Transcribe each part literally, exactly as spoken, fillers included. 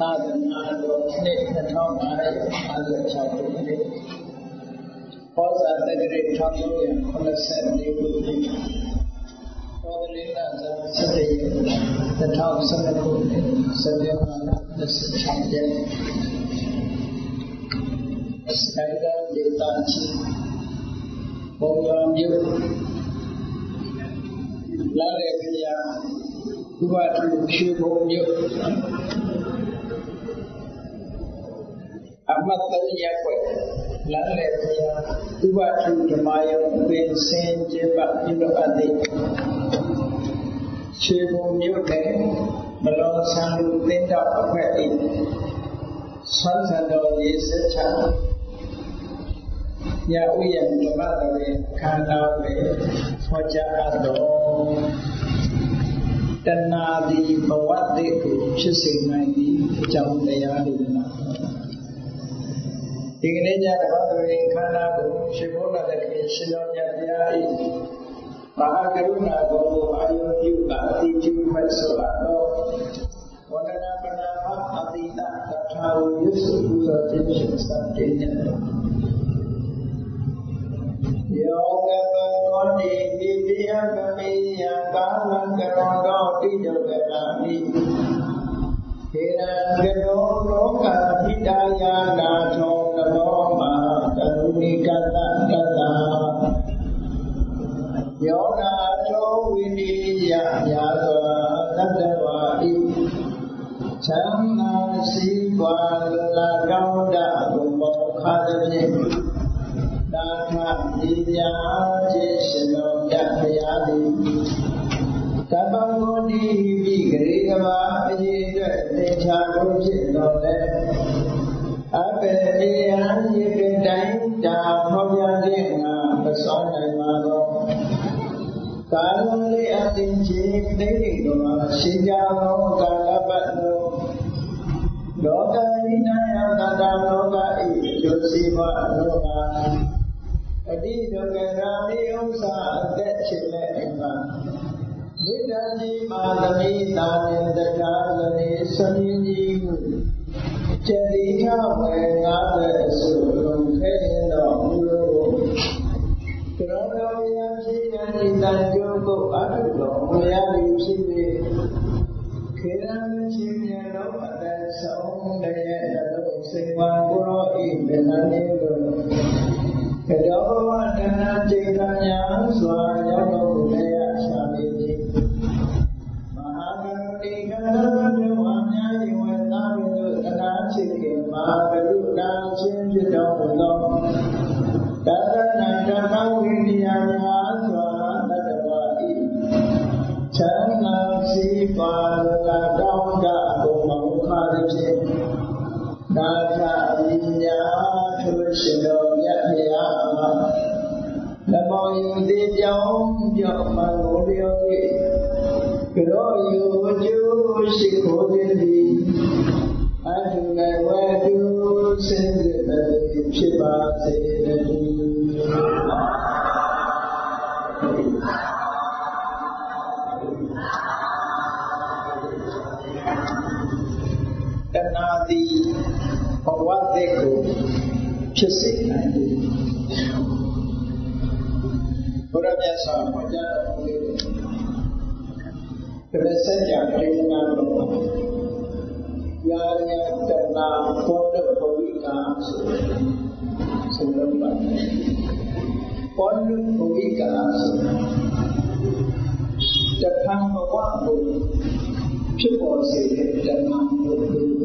သာသနာတော်နှစ်နှစ်ထောင်၅ရာ၅၆ခုနှစ်ဘောဇာတက္ကရာတစ်ထောင်သုံးရာခုနှစ်ဆယ်လေးခုနှစ်ဘောဓလိလဇာစတေယတစ်ထောင်ဆယ်ခုနှစ်စက်တင်ဘာလ၂၆ရက်ဆိုင်ကဒေတာချီဘုံရောမြို့လာလေခရာဥပထုဖြူဘုံမြို့အမတ်တရကွယ်လမ်းလေခရာဥပထုဓမ္မယုံပင်စင်ကျပပြုလုပ်အပ်သည်ဖြူဘုံမြို့နယ်မလောဆန်လူသင်းတော်အဖွဲ့၏ဆွမ်းဆန်တော်ရေးစစ်ချညာဥယျာဉ်ဓမ္မတော်ရဲ့ခန္ဓာပဲဟောကြားအပ်တော်တဏှာသည်ဘဝတည်းကိုဖြစ်စေနိုင်သည့်အကြောင်းတရားတွေမှာဒီကနေ့ညဓမ္မတော်ရဲ့ခန္ဓာကိုရှင်ဘုရားတခင်ရှင်တော်မြတ်ဘုရား၏မဟာကရုဏာကိုအာယုပြုတာအတိကျမှတ်ဆိုတော့ဝန္ဒနာပနာမအတိတသထာဝယုစုပူဇော်ခြင်းရှင်စတဲ့ညယောကပကောတိပိပိယကမိယကာလံကရောတောတိဒုက္ခကာမိခေရံကရောလောကဟိတယာနာထောနမောမကရုဏိကတတတ္တယောနာထောဝိနိယညာသောတတ္တဝါဣချမ်းသာစီးပွားလာကောင်းတဘုံမောခါသည်ဖြင့်သာထမိညာခြင်းရှင်တော်မြတ်ဘုရားသည်တပ္ပံကိုဒီမိဂရေကဘာအရေးအတွက်သင်္ချာလို့ဖြစ်တော်လဲအပေအေယံယေကတိုင်းတာဟောပြခြင်းငါမစောနိုင်ပါတော့ကာလလေးအသင်ချင်းတိတ်တိတ်တော်ရှင်ကြသောကာလပတ်တော်လောကဤနာယတတလောကဤယုစီမလောကအတိဒုက္ခရာမိဥစ္စာအသက်ရှင်တဲ့အင်္ဂါမိဂ္ဂကြီးမာသမိသာနေတကားလည်းဆွေကြီးမှုကျတိထဝေငါးဆယ်အစုလုံးခဲရင်တော်မူလို့ကရောတော်ယံဖြစ်ရန်ဤတန်ကျိုးကိုအထုတော်မူရသည်ဖြစ်၍ခေရမချင်းမြတ်တော်အတန်ဆုံးတဲ့နှလုံးစိတ်ဝါကိုရောဤဗေဒနေလို့ကတောဘဝတဏှာจิตဉာဏ်စွာရောက်တော်မူလျက်ရှာမည်သည်မဟာကရုဏီကရဏဘဝများ၏ဝေသာဝိတုတဏှာဖြစ်ခင်မဟာကရုဏာချင်းဖြစ်တော်မူသောတသနာဓမ္မဝိနည်းများစွာတတ္တဝါဤချမ်းသာစီပါလာကောင်းတာဘုံမောခါသည်ဖြင့်နာထအမိညာထုရှင်တော်မြတ်ဘုရားနမောယုတိပြောင်းပြောင်းမလို့လျော်၍ကရောယုဝကျုရှိခိုးသည်အထုနေဝဲတုစင်တဲ့ဖြစ်ပါစေတည်းတဏှာသည်ဘဝတည်းကိုဖြစ်စေနိုင်တယ်ဘုရားမြတ်စွာဘုရားတော်မူတဲ့ပြစ္ဆေကြဒေသနာတော်ယာရတနာဘောဓဘဝိကာဆိုဆိုလို့ပါတယ်ဘောဓဘဝိကာဆိုတဖန်ဘဝကိုဖြစ်ပေါ်စေတဲ့တဏှာကို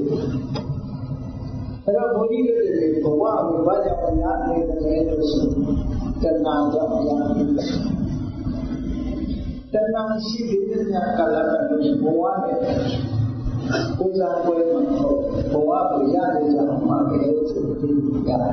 အဲ့တော့ဘုန်းကြီးတို့တွေဘဝကိုဘာကြောင့်များနေတယ်လို့ဆိုတဏှာကြောင့်များနေတယ်တဏှာရှိတဲ့ညကာလကဘဝနဲ့ကိုယ်စားပွဲမှာဘဝကိုရတဲ့ကြောင့်မှာပဲဆိုပြီးရတယ်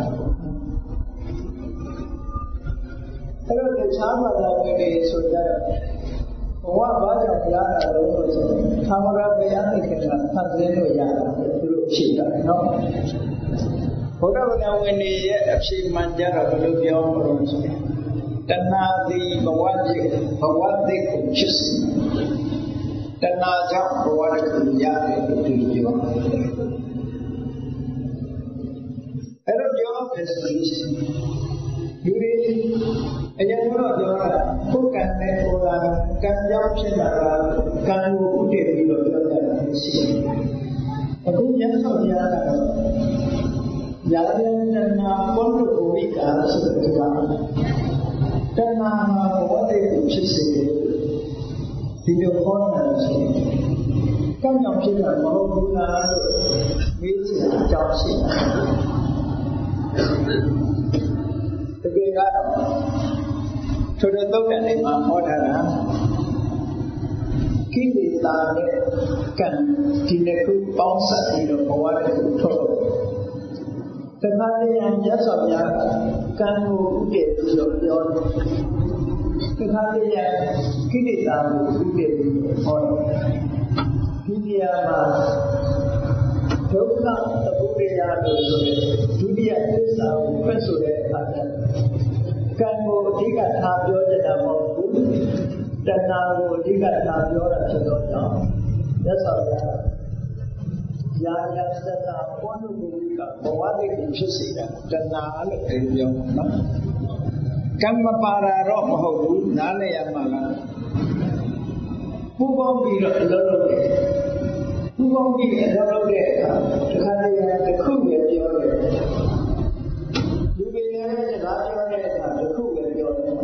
အဲ့တော့တခြားဘာသာဝင်တွေဆိုကြတော့ဘဝဘာကြောင့်ရတာလို့ဆိုရင်သာမရာဘုရားသခင်ကဖတ်သိလို့ရတာသူတို့ဖြစ်တာနော်ဘုရားဗနာဝင်ရဲ့အဖြစ်မှန်ကြတော့ဘယ်လိုပြောမလို့ဆိုရင်တဏှာသည်ဘဝจิตဘဝတိတ်ကိုဖြစ်စေတဏှာကြောင့်ဘဝတစ်ခုရတယ်လို့ဒီလိုပြောဖြစ်ဆိုလို့ရှိရင်လူတွေအရင်ကတော့ပြောတာကိုယ်ကံနဲ့ကိုယ်ကကံကြောင့်ဖြစ်လာတာကံကိုဥတည်ပြီးတော့ပြောကြတာရှိတယ်အခုညဆောက်ရတာတော့ယာယတနာပေါ်လို့ဘဝိကာဆိုတဲ့ကတဏှာမှာဘောဓိကိုဖြစ်စေဒီလိုခေါ်တာဆိုရင်ကံကြောင့်ဖြစ်တာမဟုတ်ဘူးလားလို့မေးချင်အကြောင်းရှိတယ်တကယ်ကတော့ထိုတဲ့သုတ်တန်တွေမှာဟောထားတာကိလေသာနဲ့ကံဒီနှစ်ခုပေါင်းစပ်ပြီးတော့ဘဝတစ်ခုထုတ်လို့တခါတည်းရမြတ်စွာဘုရားကံကိုဥတည်ပြီးတော့ပြောတယ်တခါတည်းရကိလေသာကိုဥတည်ပြီးတော့ဟောတယ်ဒီနေရာမှာဒုက္ခသဘုရားလို့ဆိုတဲ့ဒုတိယသစ္စာကိုဖတ်ဆိုတဲ့အခါကျကံကိုအဓိကထားပြောကြတာမဟုတ်ဘူးတဏှာကိုအဓိကထားပြောတာဖြစ်တော့ကြောင့်မြတ်စွာဘုရားယာယသတ္တဘောနုဘုရားဘဝတည်းကိုဖြစ်စေတာတဏှာလို့ပြောနော်ကံမပါတာတော့မဟုတ်ဘူးနားလည်ရမှာလားပူပေါင်းပြီးတော့အလုပ်လုပ်တယ်ပူပေါင်းပြီးအလုပ်လုပ်တဲ့အခါတစ်ခါတည်းတစ်ခုပဲပြောတယ်လူတွေလည်းစကားပြောတဲ့အခါတစ်ခုပဲပြောတယ်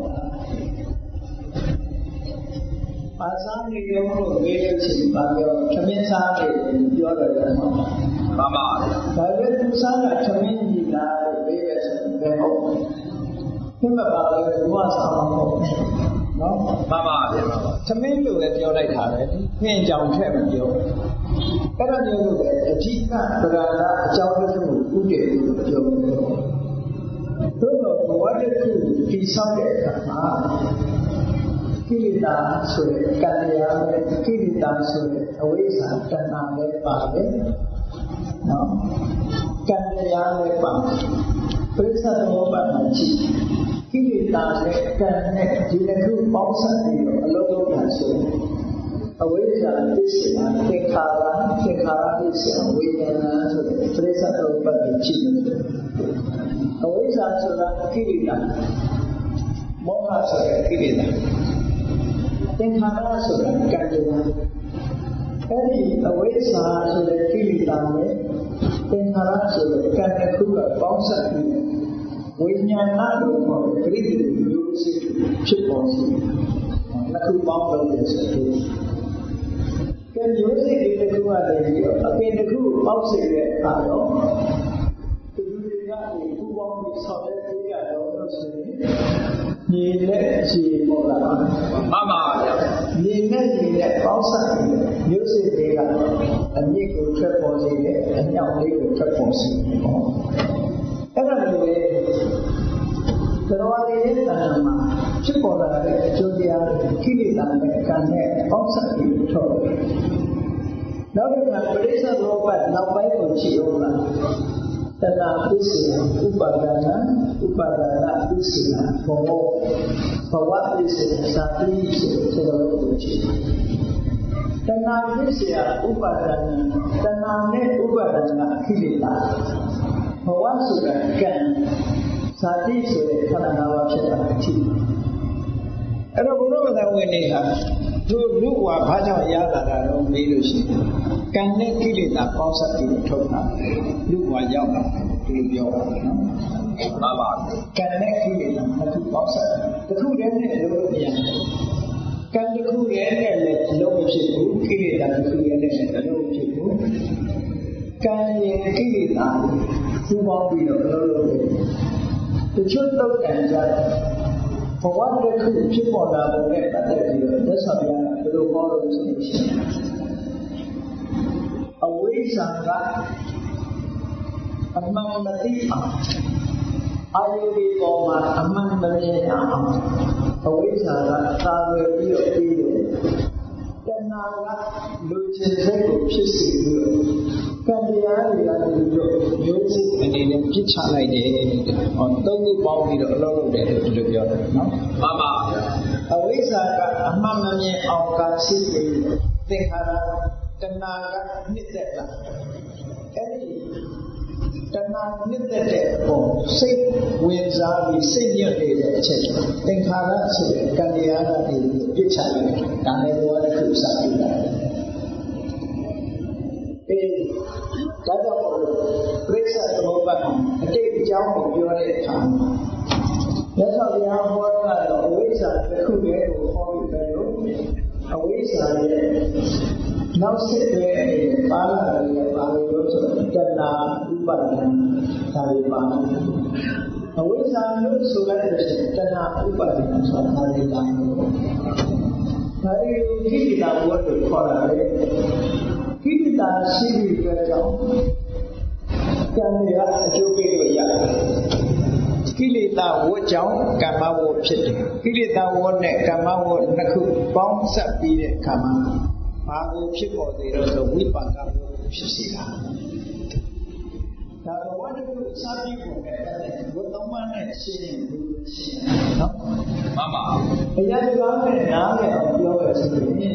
ပါစားနေရုံလို့မေးလို့ရှိရင်ပါပြောသမင်းစားတယ်ပြောတယ်ကွာမှန်ပါဗျာဒါပေမဲ့သူစားတာသမင်းကြီးလားလို့မေးပဲဆိုရင်ဘယ်ဟုတ်သင်မပါလေဘုရားစားမှာမဟုတ်နော်မှန်ပါဗျာသမင်းလို့လည်းပြောလိုက်တာပဲနှင်းကြောင်ထက်မပြောအဲ့ဒါမျိုးလို့ပဲအဓိကပဓာနာအကြောင်းတစ်ခုကိုဥတည်ပြီးပြောတယ်သို့တော့ဘဝတစ်ခုတည်ဆောက်တဲ့အခါမှာကိလေသာဆိုတဲ့ကံတရားနဲ့ကိလေသာဆိုတဲ့အဝိဇ္ဇာတဏှာနဲ့ပါတယ်နော်ကံတရားနဲ့ပါပရိစ္ဆေသမုပ္ပါဒ်မှာကြည့်ကိလေသာနဲ့ကံနဲ့ဒီနှစ်ခုပေါင်းစပ်ပြီးတော့အလုပ်လုပ်တာဆိုအဝိဇ္ဇာသစ္စာသင်္ခါရသင်္ခါရသစ္စာဝိညာဏဆိုတဲ့ပရိစ္ဆေသမုပ္ပါဒ်ကိုကြည့်နေတယ်အဝိဇ္ဇာဆိုတာကိလေသာမောဟဆိုတဲ့ကိလေသာသင်္ခါရဆိုတာကံတရားအဲ့ဒီအဝိဇ္ဇာဆိုတဲ့ကိလေသာနဲ့သင်္ခါရဆိုတဲ့ကံတစ်ခုကပေါင်းစပ်ပြီးဝိညာဏလို့ခေါ်တဲ့ပရိသေမျိုးစိတ်ဖြစ်ပေါ်စေနှစ်ခုပေါင်းလို့ရဆိုတော့ကံမျိုးစိတ်တွေတစ်ခုကနေပြီးတော့အပင်တစ်ခုပေါက်စေတဲ့အခါတော့ဒီလူတွေကနေပူပေါင်းပြီးဆောက်တဲ့ကိရတော့လို့ဆိုရင်ညီနဲ့ခြေပေါ်လာမှန်ပါဗျာညီနဲ့ညီနဲ့ပေါင်းစပ်ပြီးမျိုးစိတ်တွေကအမြင့်ကိုထွက်ပေါ်စေတယ်အမြောက်လေးကိုထွက်ပေါ်စေတယ်အဲ့ဒါလိုလေတော်ရည်ရဲ့တဏ္ဍာမှာဖြစ်ပေါ်လာတဲ့အကျိုးတရားကိလေသာနဲ့ကံနဲ့ပေါင်းစပ်ပြီးထုတ်တယ်နောက်တစ်ခါပရိစ္ဆေသမုပ္ပါဒ်နောက်ပိုင်းကိုကြည့်အောင်လားတဏှာပစ္စယဥပါဒနာဥပါဒနာပစ္စယဘောဘဝပစ္စယသာတိဆိုတဲ့လိုချင်တဏှာပစ္စယဥပါဒနာတဏှာနဲ့ဥပါဒနာခိလေသာဘဝဆိုတာကံသာတိဆိုတဲ့ခန္ဓာ၅ပါးဖြစ်တာအထိအဲ့တော့ဘုရားမသာဝင်နေတာတို့လူဝါဘာကြောင့်ရလာတာတော့မေးလို့ရှိရင်ကံနဲ့ကိလေသာပေါင်းစပ်ပြီးထုတ်တာလူဝါရောက်တာဒီလိုပြောတာနော်မှန်ပါကံနဲ့ကိလေသာနှစ်ခုပေါင်းစပ်တစ်ခုတည်းနဲ့အလုပ်လုပ်ရကံတစ်ခုတည်းနဲ့လည်းအလုပ်မဖြစ်ဘူးကိလေသာတစ်ခုတည်းနဲ့လည်းအလုပ်မဖြစ်ဘူးကံရဲ့ကိလေသာစူးပေါင်းပြီးတော့အလုပ်လုပ်တယ်တချို့တော့ကံကြတယ်ဘဝတစ်ခုဖြစ်ပေါ်လာတဲ့ပတ်သက်ပြီးတော့သက်ဆိုင်ရာဘယ်လိုဟောလို့ဆိုလို့ရှိရင်အဝိဇ္ဇာကအမှန်မသိအောင်အာယုဒီပေါ်မှာအမှန်မမြင်အောင်အဝိဇ္ဇာကသာဝယ်ပြီးတော့ပြီးတယ်တဏှာကလူချင်းစိတ်ကိုဖြစ်စေပြီးတော့ကံတရားတွေကလည်းမျိုးစိတ်အနေနဲ့ပြစ်ချလိုက်တယ်ဟောသုံးခုပေါင်းပြီးတော့အလုပ်လုပ်တယ်လို့ဒီလိုပြောတယ်နော်မှန်ပါဗျာအဝိဇ္ဇာကအမှန်မမြင်အောင်ကဖြစ်ပြီးသင်္ခါရတဏှာကနှစ်သက်လာအဲ့ဒီတဏှာနှစ်သက်တဲ့အပေါ်စိတ်ဝင်စားပြီးစိတ်ညစ်နေတဲ့အချက်သင်္ခါရဆိုတဲ့ကံတရားကနေပြစ်ချလိုက်ဒါနဲ့ဘောတစ်ခုစပြီးတာအေးဒါကြောင့်ပြိဿသမုပ္ပါဒ်အတိတ်အကြောင်းကိုပြောတဲ့အခါမြတ်စွာဘုရားဟောတာတော့အဝိဇ္ဇာတစ်ခုပဲကိုဟောပြီးပဲလို့အဝိဇ္ဇာရဲ့နောက်ဆက်တွဲပါလာတယ်ပါလို့ဆိုတော့တဏှာဥပါဒံဒါတွေပါအဝိဇ္ဇာလို့ဆိုလိုက်တဲ့တဏှာဥပါဒံဆိုတာဒါတွေပါဒါတွေကိလေသာဘဝတို့ခေါ်တာလေကိလေသာရှိပြီးကြကြောင်းကံရအကျိုးပေးလို့ရတယ်ကိလေသာဝတ်ကြောင့်ကမ္မဝတ်ဖြစ်တယ်ကိလေသာဝတ်နဲ့ကမ္မဝတ်နှစ်ခုပေါင်းစပ်ပြီးတဲ့အခါမှာဘာကိုဖြစ်ပေါ်သေးတော့ဆိုဝိပါကဝတ်ဖြစ်စေတာဒါကဝတ်တစ်ခုစပြီးပေါ်တယ်ဝတ်သုံးပါးနဲ့ရှင်းရင်ဘူးရှင်းနော်မှန်ပါအရာဒီကောင်းနဲ့နားလည်အောင်ပြောရစီရင်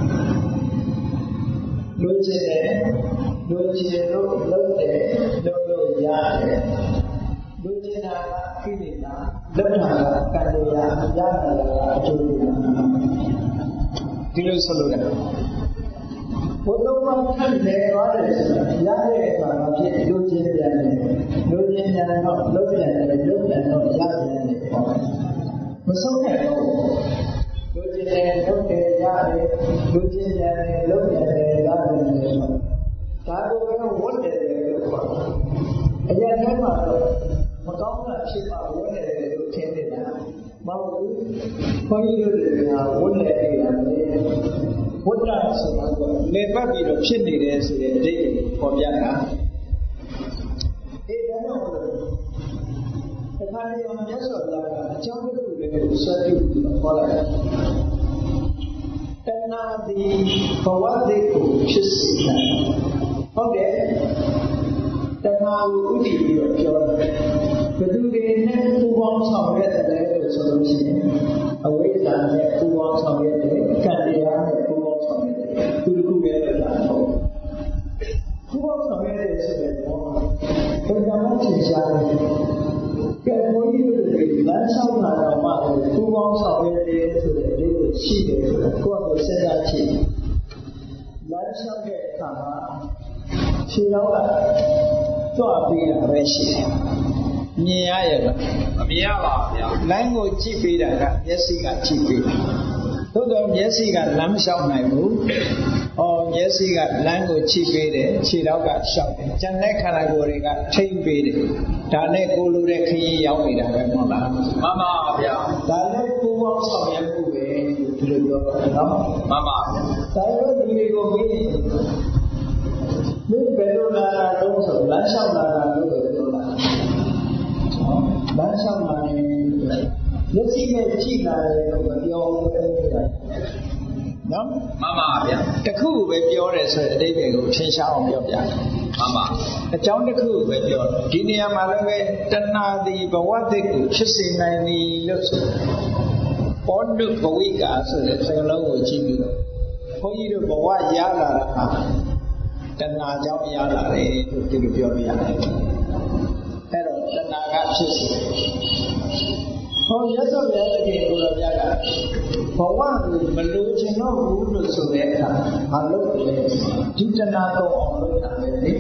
လူချင်တယ်လူချင်လို့လုပ်တယ်လုပ်လို့ရတယ်လူချင်တာကခိလေသာလက်ထာကကံတရားရတာကအကျိုးပေးတာဒီလိုဆိုလို့ရတယ်ဘုသုံးပါးခန့်နေပါတယ်ဆိုတာရတဲ့အခါမှာဖြစ်လူချင်ပြန်တယ်လူချင်ပြန်တော့လုပ်ပြန်တယ်လုပ်ပြန်တော့ရပြန်တယ်ပေါ့မဆုံးနိုင်တော့လူချင်တယ်လုပ်တယ်ရတယ်လူချင်ပြန်တယ်လုပ်ပြန်တယ်ရတယ်ဒါကိုပဲဝတ်တယ်လို့ခေါ်တယ်အရင်ကမှတော့မကောင်းတာဖြစ်မှဝတ်တယ်လို့ထင်နေတာမဟုတ်ဘူးခွန်ကြီးတို့ကဝတ်တယ်နေတာလေဝတ္တဆိုတာကနေပတ်ပြီးတော့ဖြစ်နေတယ်ဆိုတဲ့အဓိပ္ပာယ်ပေါ်ပြတာအေးဒါကြောင့်တခါတည်းမှာမြတ်စွာဘုရားကအကြောင်းတစ်ခုလေးကိုဆွဲပြီးဟောလိုက်တဏှာဒီဘဝတိကိုဖြစ်စေတယ်ဟုတ်တယ်တဏှာကိုဥတည်ပြီးတော့ပြောတယ်ဘယ်သူတွေနဲ့ပူပေါင်းဆောင်ရွက်တယ်လို့ဆိုလို့ရှိရင်အဝိဇ္ဇာနဲ့ပူပေါင်းဆောင်ရွက်တယ်ကံတရားနဲ့ပူပေါင်းဆောင်ရွက်တယ်သူတစ်ခုပဲလာတော့ပူပေါင်းဆောင်ရွက်တယ်ဆိုတဲ့ဘောဘယ်ကမှထင်ရှားတယ်ကဲဘုန်းကြီးတို့တွေလမ်းဆောင်လာတော့မှပူပေါင်းဆောင်ရွက်တယ်ဆိုတဲ့အလေးကိုရှိတယ်ဆိုတော့ကိုယ့်ကိုစဉ်းစားကြည့်လမ်းဆောင်တဲ့အခါမှာခြေတော်ကကြွပေးတာပဲရှိတယ်မြင်ရရဲ့လားမမြင်ရပါဘူးဗျာလမ်းကိုကြည့်ပေးတာကမျက်စိကကြည့်ပေးတာသို့တော့မျက်စိကလမ်းမလျှောက်နိုင်ဘူး။အော်မျက်စိကလမ်းကိုကြည့်ပေးတယ်ခြေထောက်ကလျှောက်တယ်။ကျန်တဲ့ခန္ဓာကိုယ်တွေကထိမ့်ပေးတယ်။ဒါနဲ့ကိုလိုတဲ့ခရီးရောက်နေတာပဲမဟုတ်လားမှန်ပါဗျာဒါလည်းပူပေါင်းဆောင်ရွက်မှုပဲဒီလိုပြောတာနော်မှန်ပါဗျာဒါရောဒီလိုကိုပြီးနေဘယ်ဘယ်လိုလာတာတော့ဆိုလမ်းလျှောက်လာတာလို့ပြောတာလမ်းလျှောက်လာရင်မျက်စိနဲ့ကြည့်လာတယ်လို့မပြောဘူးနော်မှန်ပါဗျာတခုပဲပြောတယ်ဆိုရင်အတိတ်တွေကိုထင်ရှားအောင်ပြောပြတယ်မှန်ပါအကြောင်းတစ်ခုပဲပြောတယ်ဒီနေရာမှာလည်းပဲတဏှာတိဘဝတိကိုဖြစ်စေနိုင်ပြီလို့ဆိုဘောဓုဘဝိကာဆိုတဲ့စကားလုံးကိုကြည့်ပြီးတော့ဘုန်းကြီးတို့ဘဝရလာတာဟာတဏှာကြောင့်ရလာတယ်လို့ဒီလိုပြောပြရတယ်အဲ့တော့တဏှာကဖြစ်စေဟောရသော်ရတဲ့ကိုယ်တော်ပြတာဘဝကိုမလိုချင်တော့ဘူးလို့ဆိုတဲ့အခါမလုပ်လေဒီတဏှာကိုအောင်လုပ်တာပဲလေ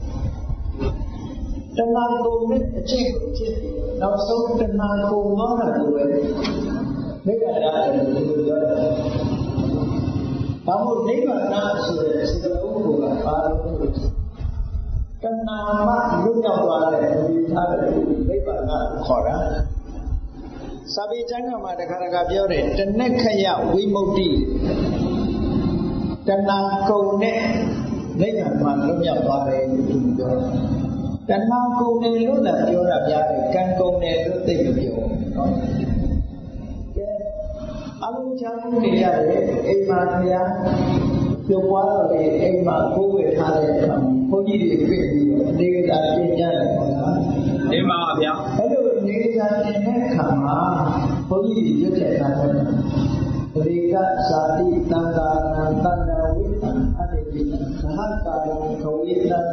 တဏှာကိုနဲ့အချက်ကိုဖြစ်ပြီးနောက်ဆုံးတဏှာကိုသွားတာကိုပဲမိဂ္ဂရာတယ်လို့ပြောတယ်။ဒါမို့နိဗ္ဗာန်ဆိုတဲ့စကားလုံးကဘာလို့လဲတဏှာမှလွတ်ရောက်သွားတဲ့ဒီထားတဲ့နိဗ္ဗာန်ခေါ်တာစာပေကျမ်းမှာတခါတခါပြောတယ်တဏ္ဍခယဝိမု ക്തി တဏှာကုန်နဲ့နိဗ္ဗာန်မှာလွတ်မြောက်သွားတယ်လို့သူပြောတယ်တဏှာကုန်တယ်လို့လည်းပြောတာပြတယ်ကံကုန်တယ်လို့သိလို့ပြောနော်ကဲအလုံးချမ်းနေရတယ်အိမ်မှာတရားပြောပွားတော့လေအိမ်မှာကိုယ်ဝယ်ထားတဲ့အခါဘုန်းကြီးတွေပြည့်ပြီးနေကြတာပြင်ကြတယ်ဟုတ်လားဒီမှာဗျာအဲ့လိုနေကြတဲ့အခါမှာဘုန်းကြီးတွေရွတ်တဲ့အခါကျတော့ပရိကဇာတိတံဃာနံတဏ္ဍဝိတံအတ္တိသဟကာယခဝေတတော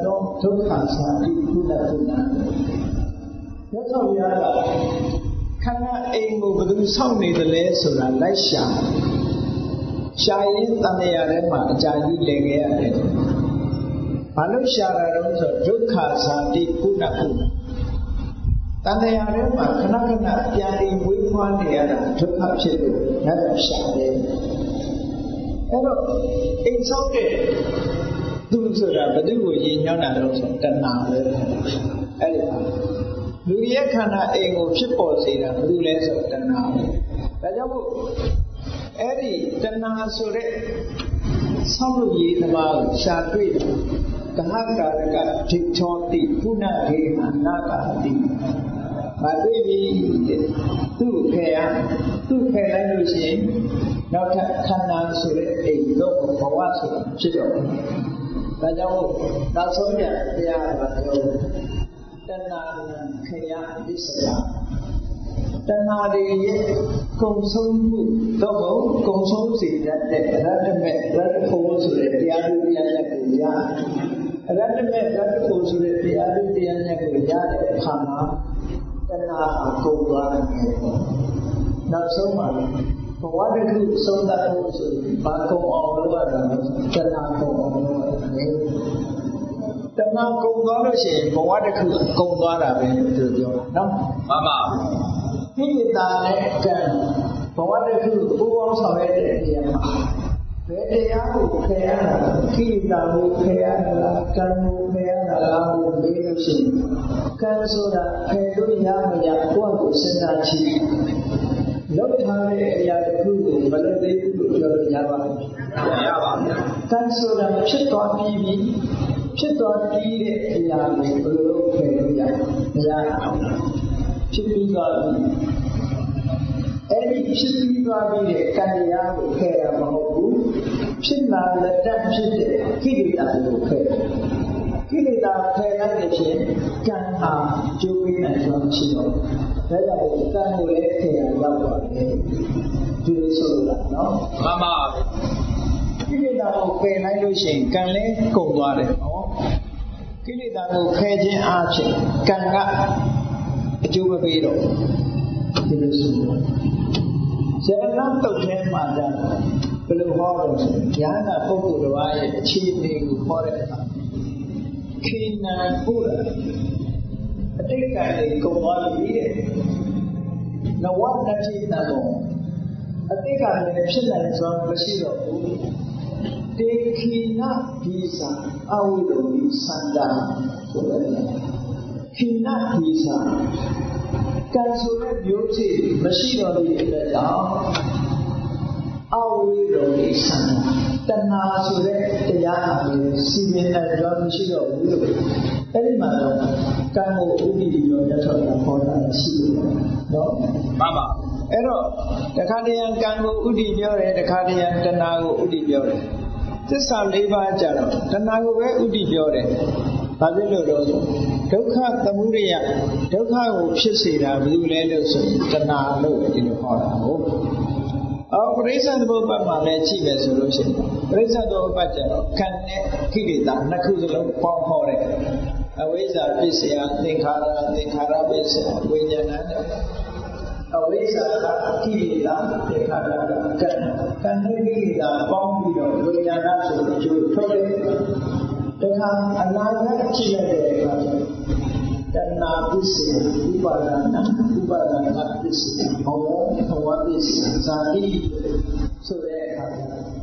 ဒုက္ခစာတိကုဏကုဏရသော်ရတာခန္ဓာအိမ်ကိုဘယ်သူစောင့်နေတယ်လဲဆိုတာလိုက်ရှာရှာရင်တန်ရာထဲမှာအကြာကြီးလည်ခဲ့ရတယ်ဘာလို့ရှာတာတော့ဆိုဒုက္ခစာတိကုဏကုဏတန်ရာထဲမှာခဏခဏပြန်ပြီးဝေးဖွားနေရတာဒုက္ခဖြစ်လို့ငါကရှာတယ်အဲ့တော့အိမ်ဆောက်တဲ့သူဆိုတာဘယ်သူကိုရည်ညွှန်းတာတော့ဆိုတဏှာပဲအဲ့ဒီလူရဲ့ခန္ဓာအိမ်ကိုဖြစ်ပေါ်စေတာဘယ်သူလဲဆိုတဏှာပဲဒါကြောင့်မို့အဲ့ဒီတဏှာဆိုတဲ့ဆောက်လို့ရည်သမားကိုရှာတွေ့တယ်ကဟကာရကဒိဋ္ဌောတိကုဏဒေဟနာကာတိမတွေ့ပြီသူ့ဖယ်ရသူ့ဖယ်လိုက်လို့ရှိရင်နောက်ထပ်ခန္ဓာဆိုတဲ့အိမ်တော့ဘဝဆိုတာဖြစ်တော့ဒါကြောင့်နောက်ဆုံးကြတရားကပြောတဏှာခယပစ္စယတဏှာတွေရဲ့ကုံဆုံးမှုတော့ကုံဆုံးစေတတ်တဲ့ရတ္တမေရတ္တဖို့ဆိုတဲ့တရားတွေတရားနဲ့ကိုရရတ္တမေရတ္တဖို့ဆိုတဲ့တရားတွေတရားနဲ့ကိုရတဲ့အခါမှာတဏှာကိုသွားတယ်နောက်ဆုံးမှာဘဝတစ်ခုဆုံးသတ်ဖို့ဆိုဘာကုံအောင်လုပ်ရတာလဲတဏှာကုံအောင်လုပ်ရတယ်တဏှာကုံသွားလို့ရှိရင်ဘဝတစ်ခုကုံသွားတာပဲလို့သူပြောတာနော်မှန်ပါခိလေသာနဲ့ကံဘဝတစ်ခုပူပေါင်းဆောင်ရတဲ့နေရာမှာဘယ်တရားကိုဖယ်ရတာခိလေသာကိုဖယ်ရတာလားကံကိုဖယ်ရတာလားလို့မေးလို့ရှိရင်ကံဆိုတာဖယ်လို့ရမရကိုယ့်ကိုစဉ်းစားကြည့်လောက်ထားတဲ့အရာတစ်ခုကိုမလုပ်သေးဘူးလို့ပြောလို့ရပါ့မလားရပါဘူးကံဆိုတာဖြစ်သွားပြီးပြီဖြစ်သွားပြီးတဲ့အရာကိုဘယ်လိုဖယ်လို့ရမရအောင်ဖြစ်ပြီးသွားပြီအဲ့ဒီဖြစ်ပြီးသွားပြီးတဲ့ကံတရားကိုဖယ်တာမဟုတ်ဘူးဖြစ်လာလက်တတ်ဖြစ်တဲ့ကိလေသာကိုဖယ်ကိလေသာဖယ်လိုက်တဲ့ဖြင့်ကံဟာကျိုးပေးနိုင်စွာရှိတော့ဒါကြောင့်ကံကိုလည်းဖယ်ရရောက်သွားတယ်ဒီလိုဆိုလိုတာနော်မှန်ပါကိလေသာကိုဖယ်လိုက်လို့ရှိရင်ကံလည်းကုန်သွားတယ်ဟောကိလေသာကိုဖယ်ခြင်းအပြင်ကံကအကျိုးမပေးတော့ဒီလိုဆိုရဏတုတ်ထဲမှာဒါဘယ်လိုဟောလို့ဆိုဉာဏ်ပုဂ္ဂိုလ်တော်ရဲ့အခြေအနေကိုဟောတဲ့အခါခိနံပုရအတိတ်ကံတွေကုန်သွားပြီတဲ့နဝနတိတကောအတိတ်ကံတွေဖြစ်နိုင်စွာမရှိတော့ဘူးတေခိနဒီသာအဝိဒုံစန္ဒာဆိုတဲ့ခိနဒီသာကံဆိုတဲ့မျိုးချစ်မရှိတော့တဲ့အတွက်ကြောင့်အဝိဒုံစန္ဒာတဏှာဆိုတဲ့တရားအပြင်စီမင်းနဲ့ကြောမရှိတော့ဘူးလို့အဲ့ဒီမှာတော့ကံကိုဥပ္ပိရောရထောတာခေါ်တာရှိတယ်နော်မှန်ပါအဲ့တော့တခါတည်းကံကိုဥဒိပြောတယ်တခါတည်းတဏှာကိုဥဒိပြောတယ်သစ္စာ၄ပါးကြတော့တဏှာကိုပဲဥဒိပြောတယ်ဘာဖြစ်လို့တော့ဒုက္ခသမုဒယဒုက္ခကိုဖြစ်စေတာဘယ်လိုလဲလို့ဆိုတဏှာလို့ဒီလိုဟောတာဟုတ်အော်ပရိစ္ဆေသမုပ္ပါဒ်မှာလည်းကြည့်မယ်ဆိုလို့ရှိရင်ပရိစ္ဆေသမုပ္ပါဒ်ကျတော့ကံနဲ့ခိလေသာနှစ်ခုစလုံးပေါင်းဟောတယ်အဝိဇ္ဇာပစ္စယသင်္ခါရသင်္ခါရပစ္စယဝိညာဏနဲ့အဝိဇ္ဇာကခိလေသာသင်္ခါရကကံကံနဲ့ခိလေသာပေါင်းပြီးတော့ဝိညာဏဆိုတဲ့အကျိုးထုတ်တယ်တခါအနာဂတ်ကြည့်ရတဲ့အခါတဏှာပစ္စယဥပါဒနာဥပါဒနာပစ္စယဘောဘဝပစ္စယဇာတိဆိုတဲ့အခါ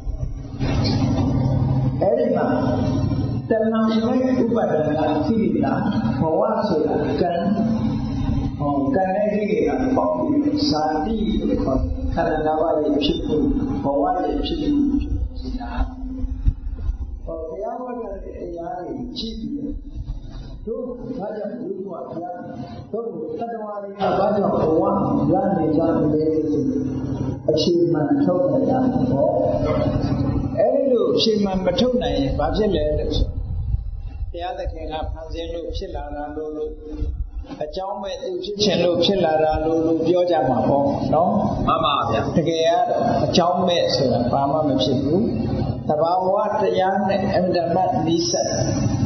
အဲ့ဒီမှာတဏှာရဲ့ဥပါဒနာခိလေသာဘဝဆိုတာကံဟောကံနဲ့ခိလေသာပေါင်းပြီးဇာတိလို့ခေါ်ခန္ဓာဝရဲ့ဖြစ်ဖို့ဘဝရဲ့ဖြစ်ဖို့ဆိုတာဟောဘုရားဟောတဲ့အရာတွေကြည့်ပြီးတို့ဘာကြောင့်ဘုရားဘုရားတို့တတ္တဝါတွေကဘာကြောင့်ဘဝရနေကြလဲဆိုအချိန်မှထုတ်နိုင်တာပေါ့အဲ့လိုအချိန်မှမထုတ်နိုင်ရင်ဘာဖြစ်လဲလို့ဆိုဘုရားသခင်ကဖန်ဆင်းလို့ဖြစ်လာတာလို့လို့အကြောင်းမဲ့သူဖြစ်ခြင်းလို့ဖြစ်လာတာလို့လို့ပြောကြမှာပေါ့နော်မှန်ပါဗျာတကယ်ကတော့အကြောင်းမဲ့ဆိုတာဘာမှမဖြစ်ဘူးတဘာဝတရားနဲ့အမှန်တမ်းနိစ္စတ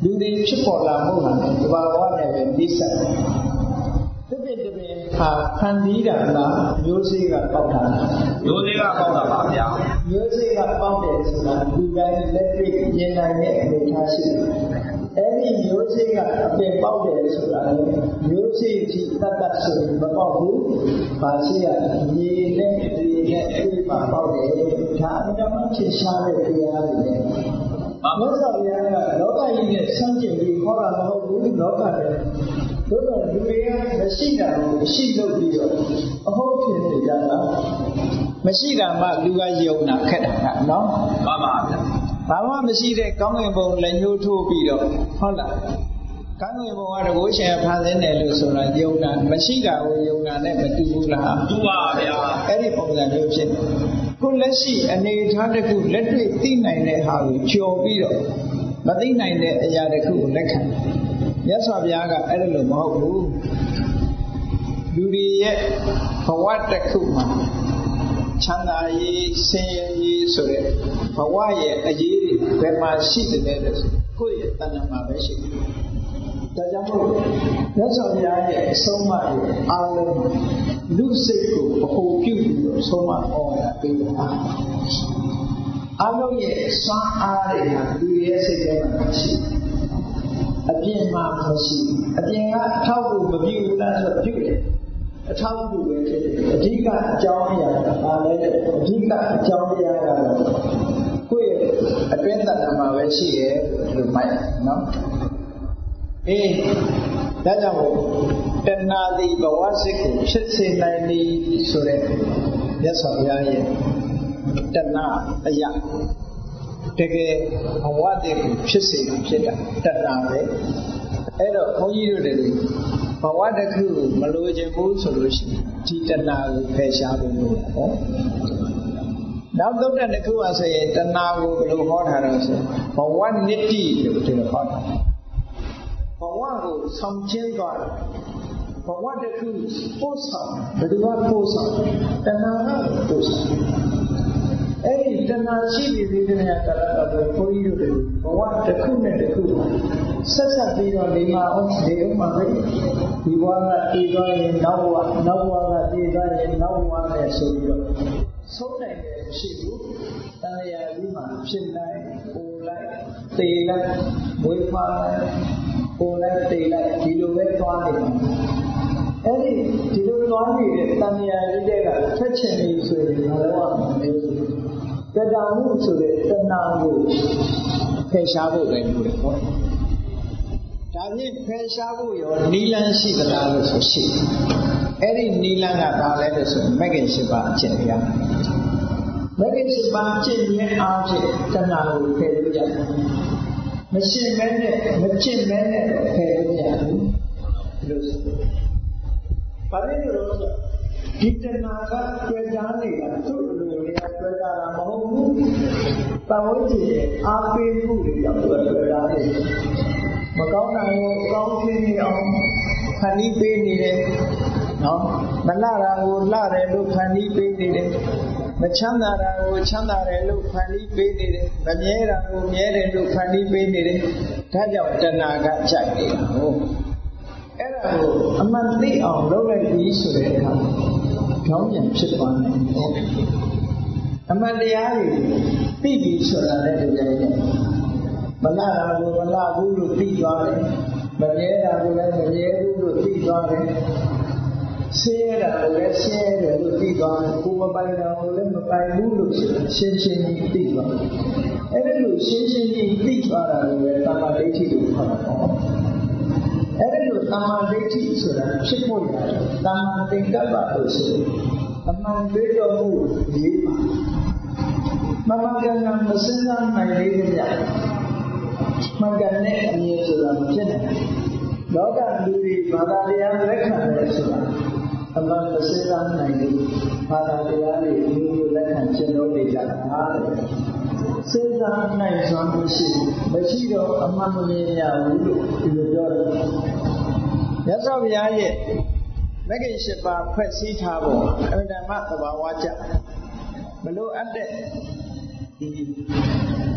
လူတွေဖြစ်ပေါ်လာမှုဟာဒီဘာဝနဲ့ပဲသိဆက်တပည့်တပည့်ဟာခံပြီးတာလားမျိုးစေ့ကပေါက်တာမျိုးစေ့ကပေါက်တာပါဗျာမျိုးစေ့ကပေါက်တယ်ဆိုတာဒီတိုင်းလက်တွေ့မြင်နိုင်တဲ့အနေအထားရှိတယ်အဲ့ဒီမျိုးစေ့ကအပင်ပေါက်တယ်ဆိုတာလေမျိုးစေ့ကြီးတတ်တတ်ဆိုမပေါက်ဘူး။ဘာရှိရမြေနဲ့ဒီနဲ့အဲ့ဒီမှာပေါက်တယ်ဒါအမှန်မှဖြစ်ရှားတဲ့တရားတွေလေ။ဘာလို့ဆိုရလဲလောကကြီးနဲ့ဆန့်ကျင်ပြီးခေါ်တာမဟုတ်ဘူးလောကနဲ့တို့တော့လူတွေကမရှိတာကိုမရှိလို့ပြီးတော့အဟုတ်ဖြစ်နေကြတာမရှိတာမှလူကယုံတာခက်တာကနော်မှန်ပါဗျာဘာမှမရှိတဲ့ကောင်းကင်ဘုံလက်ညှိုးထိုးပြီးတော့ဟုတ်လားကောင်းကင်ဘုံကတကုရှင်ဖန်ဆင်းတယ်လို့ဆိုတာယုံတာမရှိတာကိုယုံတာနဲ့မတူဘူးလားတူပါဗျာအဲ့ဒီပုံစံမျိုးဖြစ်တယ်ခုလက်ရှိအနေအထားတစ်ခုလက်တွေ့သိနိုင်တဲ့ဟာကိုကြော်ပြီးတော့မသိနိုင်တဲ့အရာတစ်ခုကိုလက်ခံမြတ်စွာဘုရားကအဲ့ဒါလို့မဟုတ်ဘူးလူတွေရဲ့ဘဝတစ်ခုမှာချမ်းသာရေးဆင်းရဲရေးဆိုတဲ့ဘဝရဲ့အရေးတွေဘယ်မှာရှိတယ်လဲဆိုကိုယ့်ရဲ့တဏ္ဍာမှာပဲရှိတယ်။ဒါကြောင့်မို့မြတ်စွာဘုရားရဲ့အဆုံးအမတွေအားလုံးလူစိတ်ကိုအဖို့ပြုပြီးတော့အဆုံးအမဟောတာပေးတာ။အားလုံးရဲ့စွမ်းအားတွေဟာလူရဲ့စိတ်ထဲမှာရှိတယ်။အပြင်မှာမရှိဘူး။အပြင်ကအထောက်အကူမပြုဘူးလားဆိုတော့ပြုတယ်။အထောက်အကူပဲဖြစ်တယ်အဓိကအကြောင်းအရာကဘာလဲအဓိကအကြောင်းအရာကတော့ကိုယ့်ရဲ့အတွင်းတဏ္ဍာမှာပဲရှိရဲ့လို့မှတ်နော်အေးဒါကြောင့်တဏှာသည်ဘဝစိတ်ကိုဖြစ်စေနိုင်သည်ဆိုတဲ့မြတ်စွာဘုရားရဲ့တဏှာအရာတကယ်ဘဝတည်းကိုဖြစ်စေဖြစ်တာတဏှာပဲအဲ့တော့ဘုန်းကြီးတို့တွေဘဝတစ်ခုမလိုချင်ဘူးဆိုလို့ရှိရင်ဒီတဏှာကိုဖယ်ရှားဖို့လိုတာဟောနောက်သုတ္တတစ်ခုအဆိုရင်တဏှာကိုဘယ်လိုဟောထားတော့ဆိုဘဝနိတ္တိလို့ဒီလိုဟောတာဘဝကိုဆောင်ကျင်းသွားတယ်ဘဝတစ်ခုပို့ဆောင်ဘယ်သူကပို့ဆောင်တဏှာကပို့ဆောင်အဲ့ဒီတဏှာရှိပြီးဒီနေ့ကလည်းဘုန်းကြီးတို့ဘဝတစ်ခုနဲ့တစ်ခုဆက်ဆက်ပြီးတော့နေမှာအောင်နေအောင်ပါပဲဒီဘဝကတည်သွားရင်နောက်ဘဝနောက်ဘဝကတည်သွားရင်နောက်ဘဝနဲ့ဆိုပြီးတော့ဆုံးနိုင်တယ်ရှိဘူးတန်ရာကြီးမှာဖြစ်နိုင်ပုံလိုက်တေလိုက်ဝေဖာလိုက်ပုံလိုက်တေလိုက်ဒီလိုပဲသွားနေမှာအဲ့ဒီဒီလိုသွားနေတဲ့တန်ရာကြီးတွေကဆက်ချင်နေဆိုရင်ဘာလို့မလဲဆိုတဏှာမှုဆိုတဲ့တဏှာကိုဖယ်ရှားဖို့ပဲလို့ဟောဒါဖြင့်ဖယ်ရှားဖို့ရောနီလန်းရှိသလားလို့ဆိုရှိအဲ့ဒီနီလန်းကဘာလဲလို့ဆိုမဂ္ဂင်၈ပါးအကျင့်တရားမဂ္ဂင်၈ပါးအကျင့်ရဲ့အားဖြင့်တဏှာကိုဖယ်လို့ရတယ်မရှင်းမဲနဲ့မကျင့်မဲနဲ့ဖယ်လို့ရဘူးလို့ဆိုဘာလဲလို့ဆိုဒီတဏှာကကြွယ်ကြားနေတာသူ့လိုလေကြွယ်ကြားတာမဟုတ်ဘူး။တဝိဇ္ဇရဲ့အားပေးမှုတွေကြောင့်ကြွယ်ကြားနေတယ်။မကောင်းတာကိုကောင်းခြင်းနေအောင်ဖန်တီးပေးနေတယ်။နော်မလှတာကိုလှတယ်လို့ဖန်တီးပေးနေတယ်။မချမ်းသာတာကိုချမ်းသာတယ်လို့ဖန်တီးပေးနေတယ်။မမြဲတာကိုမြဲတယ်လို့ဖန်တီးပေးနေတယ်။ဒါကြောင့်တဏှာကကြိုက်နေတာဟုတ်။အဲ့ဒါကိုအမှန်သိအောင်လုပ်လိုက်ပြီးဆိုတဲ့အခါကြောင်းပြန်ဖြစ်သွားတယ်ဟုတ်အမှန်တရားတွေသိပြီဆိုတာလည်းတကယ်နဲ့မလာတာကိုမလာဘူးလို့သိသွားတယ်မမြဲတာကိုလည်းမမြဲဘူးလို့သိသွားတယ်ဆင်းရဲတာကိုလည်းဆင်းရဲတယ်လို့သိသွားတယ်ကိုမပိုင်တာကိုလည်းမပိုင်ဘူးလို့ရှင်းရှင်းကြီးသိသွားတယ်အဲ့ဒါလို့ရှင်းရှင်းကြီးသိသွားတာကိုလည်းသမ္မာဒိဋ္ဌိလို့ခေါ်တာပေါ့အဲ့ဒါလို့သမ္မာဒိဋ္ဌိဆိုတာဖြစ်ဖို့ရတယ်သမ္မာသင်္ကပ္ပလို့ဆိုတယ်အမှန်တွေ့တော်မူရေးပါမမကံကမစင်စားနိုင်လေးကြမကံနဲ့အမြင်ဆိုတာမဖြစ်နိုင်လောကလူတွေဘာသာတရားလက်ခံတယ်ဆိုတာအမှန်မစင်စားနိုင်ဘူးဘာသာတရားတွေမျိုးမျိုးလက်ခံကျင့်လို့နေကြတာတဲ့စဉ်းစားနိုင်စွမ်းမရှိမရှိတော့အမှန်မမြင်ရဘူးလို့ဒီလိုပြောတယ်မြတ်စွာဘုရားရဲ့မဂ္ဂင်၈ပါးဖွဲ့စည်းထားဖို့အမှန်တမ်းသဘာဝကျမလို့အပ်တဲ့ဒီမ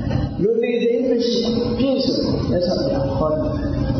လူတွေသိမရှိပြည့်စုံလက်ဆောင်ရဟောတယ်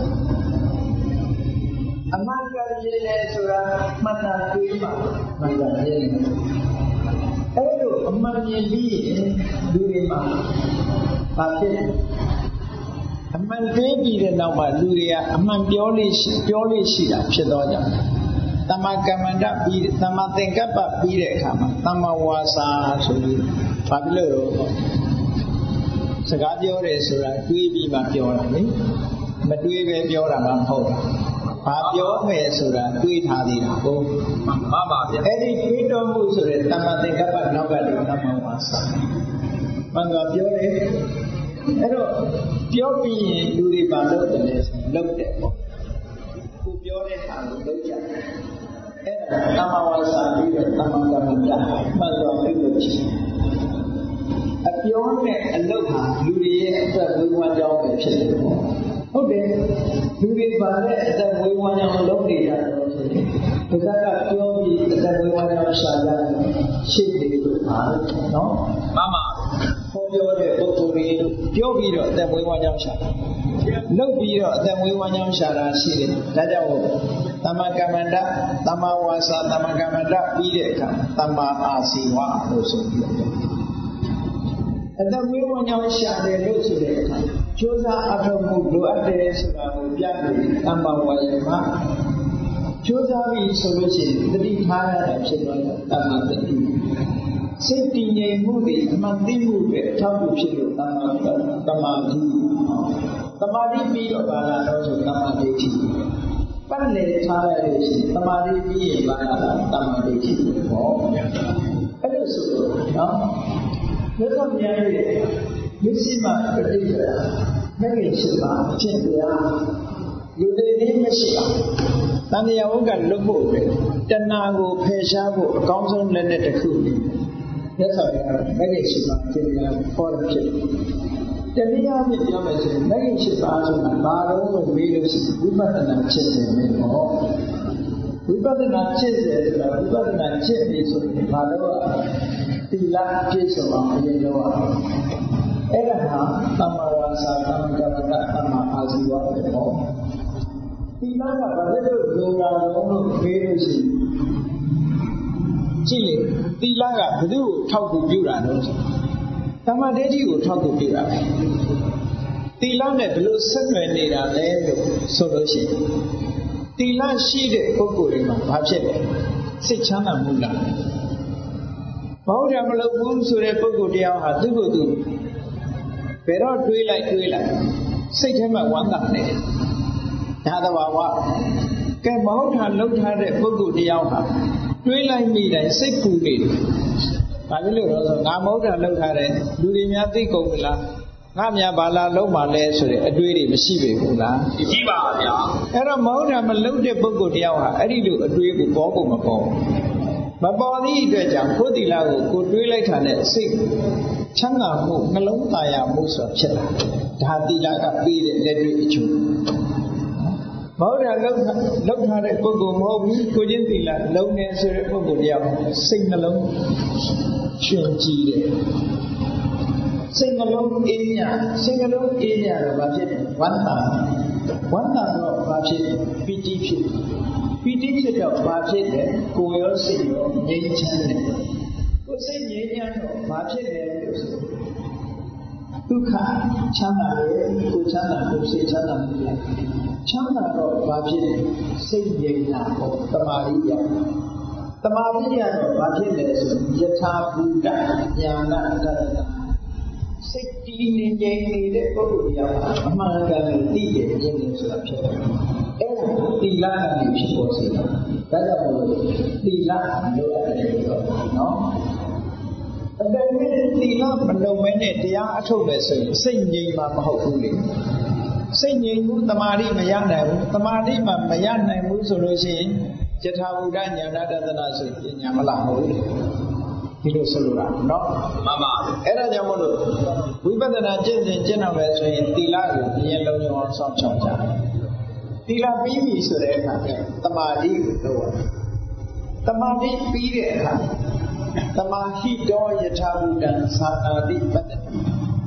အမှန်ကရည်လဲဆိုတာမှန်တာတွေးပါမှန်တာရည်အဲ့လိုအမှန်မြင်ပြီးလူတွေမှာဘာဖြစ်အမှန်တွေးပြီးတဲ့နောက်မှာလူတွေကအမှန်ပြောလို့ရှိပြောလို့ရှိတာဖြစ်တော့ကြောင့်တမ္မာကမ္မန္တပြီးတမ္မာသင်္ကပ္ပပြီးတဲ့အခါမှာတမ္မာဝါစာဆိုပြီးဘာဖြစ်လို့စကားပြောတယ်ဆိုတာတွေးပြီးမှပြောတာလေမတွေးပဲပြောတာမှမဟုတ်ဘူးဘာပြောမယ်ဆိုတာတွေးထားသေးတာဟုတ်မှန်ပါဗျာအဲ့ဒီတွေးတော်မှုဆိုတဲ့တမ္မာသင်္ကပ္ပနောက်ကနေတမ္မာဝါစာမှန်တော့ပြောတယ်အဲ့တော့ပြောပြီးရင်လူတွေဘာလုပ်တယ်လဲဆိုလုပ်တယ်ပေါ့ကိုပြောတဲ့ဟာကိုလုပ်ကြတယ်အဲ့ဒါတမ္မာဝါစာပြီးတော့တမ္မာကမ္မန္တမှန်တော့ပြုလို့ရှိတယ်အပြောနဲ့အလုပ်ဟာလူတွေရဲ့အတွက်ဝေဝါကြောင်းပဲဖြစ်တယ်ပေါ့ဟုတ်တယ်လူတွေပါတဲ့အသက်ဝေဝါကြောင်းလုပ်နေကြတော့ဆိုရင်ဒီကကပြောပြီးအသက်ဝေဝါကြောင်းရှာကြတယ်ရှင်းတယ်လို့ပါနော်မှန်ပါဟောပြောတဲ့ပုဂ္ဂိုလ်တွေပြောပြီးတော့အသက်ဝေဝါကြောင်းရှာတယ်လုပ်ပြီးတော့အသက်ဝေဝါကြောင်းရှာတာရှိတယ်ဒါကြောင့်တမ္မာကမ္မန္တတမ္မာဝါစာတမ္မာကမ္မန္တပြီးတဲ့အခါတမ္မာအာစီဝါလို့ဆိုပြီးအတဝေဝဉာဏ်ရှာတယ်လို့ဆိုတဲ့အခါကြိုးစားအထောက်မှုလိုအပ်တယ်ဆိုတာကိုပြလို့တမ္မာဝါယမကြိုးစားပြီးဆိုလို့ရှိရင်တတိထားရတာဖြစ်သွားတယ်တမ္မာတတိစိတ်တည်ငြိမ်မှုတွေအမှန်သိမှုတွေအထောက်အကူဖြစ်လို့တမ္မာတမာတိတမာတိပြီးတော့ဘာလာတော့ဆိုတမာဒိဋ္ဌိပတ်လည်ထားရလို့ရှိရင်တမာတိပြီးရင်ဘာလာတမာဒိဋ္ဌိပေါ့အဲ့လိုဆိုတော့နော်ဘုရားမြတ်ရဲ့မရှိမှပဋိစ္စရာမဲ့ခင်ရှိပါဖြစ်ပြလူတွေနေမရှိပါတဏှာဝုကလွတ်ဖို့ပဲတဏှာကိုဖယ်ရှားဖို့အကောင်းဆုံးလက်နဲ့တစ်ခုလက်ဆောင်ရမဲ့ခင်ရှိပါဖြစ်ပြပေါ်ဖြစ်တနည်းအားဖြင့်ပြောမယ်ဆိုရင်မဲ့ခင်ရှိပါဆိုတာဘာလို့လဲမေးလို့ရှိရင်ဝိပဿနာဖြစ်တယ်လေဟောဝိပဿနာဖြစ်တယ်ဆိုတာဝိပဿနာဖြစ်ပြီဆိုရင်ဘာလို့သီလပြည့်စုံအောင်အရင်လုပ်ရအောင်အဲ့ဒါဟာသမ္မာဝါစာသမ္မာကမ္မန္တသမ္မာအာဇီဝပဲပေါ့သီလကဘာလို့လိုတာလို့မေးလို့ရှိရင်ကြည့်လေသီလကဘယ်သူ့ကိုထောက်ကူပြုတာလဲသမ္မာဒိဋ္ဌိကိုထောက်ကူပြုတာပဲသီလနဲ့ဘယ်လိုဆက်နွယ်နေတာလဲလို့ဆိုလို့ရှိရင်သီလရှိတဲ့ပုဂ္ဂိုလ်တွေမှာဘာဖြစ်လဲစိတ်ချမ်းသာမှုလားမဟုတ်တယ်မလုပ်ဘူးဆိုတဲ့ပုဂ္ဂိုလ်တရားဟာသူ့ကိုယ်သူဘယ်တော့တွေးလိုက်တွေးလိုက်စိတ်ထဲမှာဝမ်းသာနေတယ်ဒါသဘာဝကဲမဟုတ်တာလှုပ်ထားတဲ့ပုဂ္ဂိုလ်တရားဟာတွေးလိုက်မိတိုင်းစိတ်ပူနေတယ်ဘာဖြစ်လို့လဲဆိုငါမဟုတ်တာလှုပ်ထားတဲ့လူတွေများသိကုန်မလားငါများဘာလာလုံးမှလဲဆိုတဲ့အတွေးတွေမရှိပေဘူးလားရှိပါဗျာအဲ့တော့မဟုတ်တာမလှုပ်တဲ့ပုဂ္ဂိုလ်တရားဟာအဲ့ဒီလိုအတွေးကိုပေါ်ကုန်မပေါ်မပေါ်သည့်အတွက်ကြောင့်ကိုယ်သီလကိုကိုတွေးလိုက်တာနဲ့စိတ်ချမ်းသာမှုနှလုံးသားရမှုဆိုတာဖြစ်လာဒါသီလကပြီးတဲ့လက်တွေ့အကျိုးမဟုတ်တာလောက်လောက်ထားတဲ့ပုဂ္ဂိုလ်မဟုတ်ဘူးကိုချင်းသီလလုံးနေဆိုတဲ့ပုဂ္ဂိုလ်တရားစိတ်နှလုံးရှင်ကြည်တယ်စိတ်နှလုံးအေးညာစိတ်နှလုံးအေးညာတော့ဘာဖြစ်လဲဝမ်းသာဝမ်းသာတော့ဘာဖြစ်လဲပီတိဖြစ်ပီတိဖြစ်တော့ဘာဖြစ်လဲကိုယ်ရောစိတ်ရောငြိမ်းချမ်းတယ်ကိုယ်စိတ်ငြိမ်းချမ်းတော့ဘာဖြစ်လဲလို့ဆိုဒုက္ခချမ်းသာတယ်ကိုယ်ချမ်းသာကိုယ်စိတ်ချမ်းသာမှုရချမ်းသာတော့ဘာဖြစ်လဲစိတ်ငြိမ်းတာပေါ့တမာရိယတမာရိယတော့ဘာဖြစ်လဲဆိုယထာဘူတညာနာတတ္တစိတ်တည်နေငြိမ်နေတဲ့ပုဂ္ဂိုလ်တရားအမှန်ကန်ကိုသိတယ်ကျင့်တယ်ဆိုတာဖြစ်တယ်အဲ့ဒါသီလကနေဖြစ်ပေါ်စေတာဒါကြောင့်မို့သီလလိုအပ်တယ်ဆိုတော့နော်အတကယ်သီလမလုံးမဲနဲ့တရားအထုတ်မယ်ဆိုရင်စိတ်ငြိမ်မှာမဟုတ်ဘူးလေစိတ်ငြိမ်မှုတမာတိမရနိုင်ဘူးတမာတိမှမရနိုင်ဘူးဆိုလို့ရှိရင်ယထာဘူတညာနာတတနာဆိုပညာမလာဘူးဒီလိုဆိုလိုတာနော်မှန်ပါအဲ့ဒါကြောင့်မို့လို့ဝိပဿနာကျင့်စဉ်ကျင့်တော့မယ်ဆိုရင်သီလကိုအရင်လုံးလုံးအောင်စောင့်ရှောက်ကြတယ်သီလပြီးပြီဆိုတဲ့အခါကျတမာတိကိုလုပ်ရတယ်တမာတိပြီးတဲ့အခါတမာဟိတောယထာဘူတံသာနာတိပတ္တ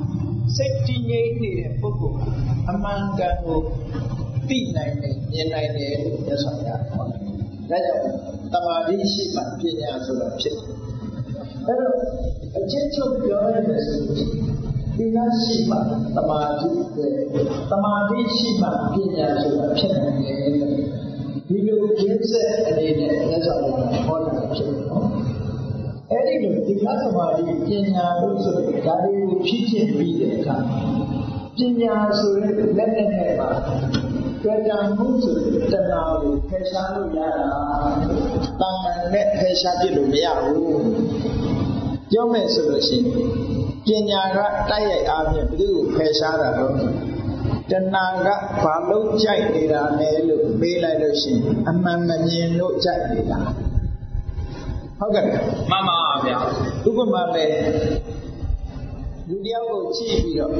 စိတ်တည်ငြိမ်နေတဲ့ပုဂ္ဂိုလ်အမှန်ကန်ကိုသိနိုင်တယ်မြင်နိုင်တယ်လို့ပြောဆောင်ရတယ်။ဒါကြောင့်တမာတိရှိမှပညာဆိုတာဖြစ်တယ်။အဲတော့အကျဉ်းချုပ်ပြောရမယ်ဆိုရင်ဒီကရှိမှတမာတိပဲတမာတိရှိမှပညာဆိုတာဖြစ်နိုင်တယ်ဒီလိုကျင့်ဆက်အနေနဲ့လက်ဆောင်ရဟောတာဖြစ်တယ်နော်အဲ့ဒီလိုဒီကသမာဓိပညာလို့ဆိုတဲ့ဒါတွေကိုဖြည့်ကျင့်ပြီးတဲ့အခါပညာဆိုတဲ့လက်နဲ့နဲ့ပါတွေ့ကြမှုဆိုတဲ့တဏှာကိုဖယ်ရှားလို့ရတာတာမန်နဲ့ဖယ်ရှားပြလို့မရဘူးပြောမယ်ဆိုလို့ရှိရင်ပညာကတိုက်ရိုက်အားဖြင့်ဘယ်သူကိုဖယ်ရှားတာတော့တဏှာကဘာလို့ကြိုက်နေတာလဲလို့မေးလိုက်လို့ရှိရင်အမှန်မမြင်လို့ကြိုက်နေတာဟုတ်ကဲ့မှန်ပါဗျာဥပမာပဲလူတယောက်ကိုကြည့်ပြီးတော့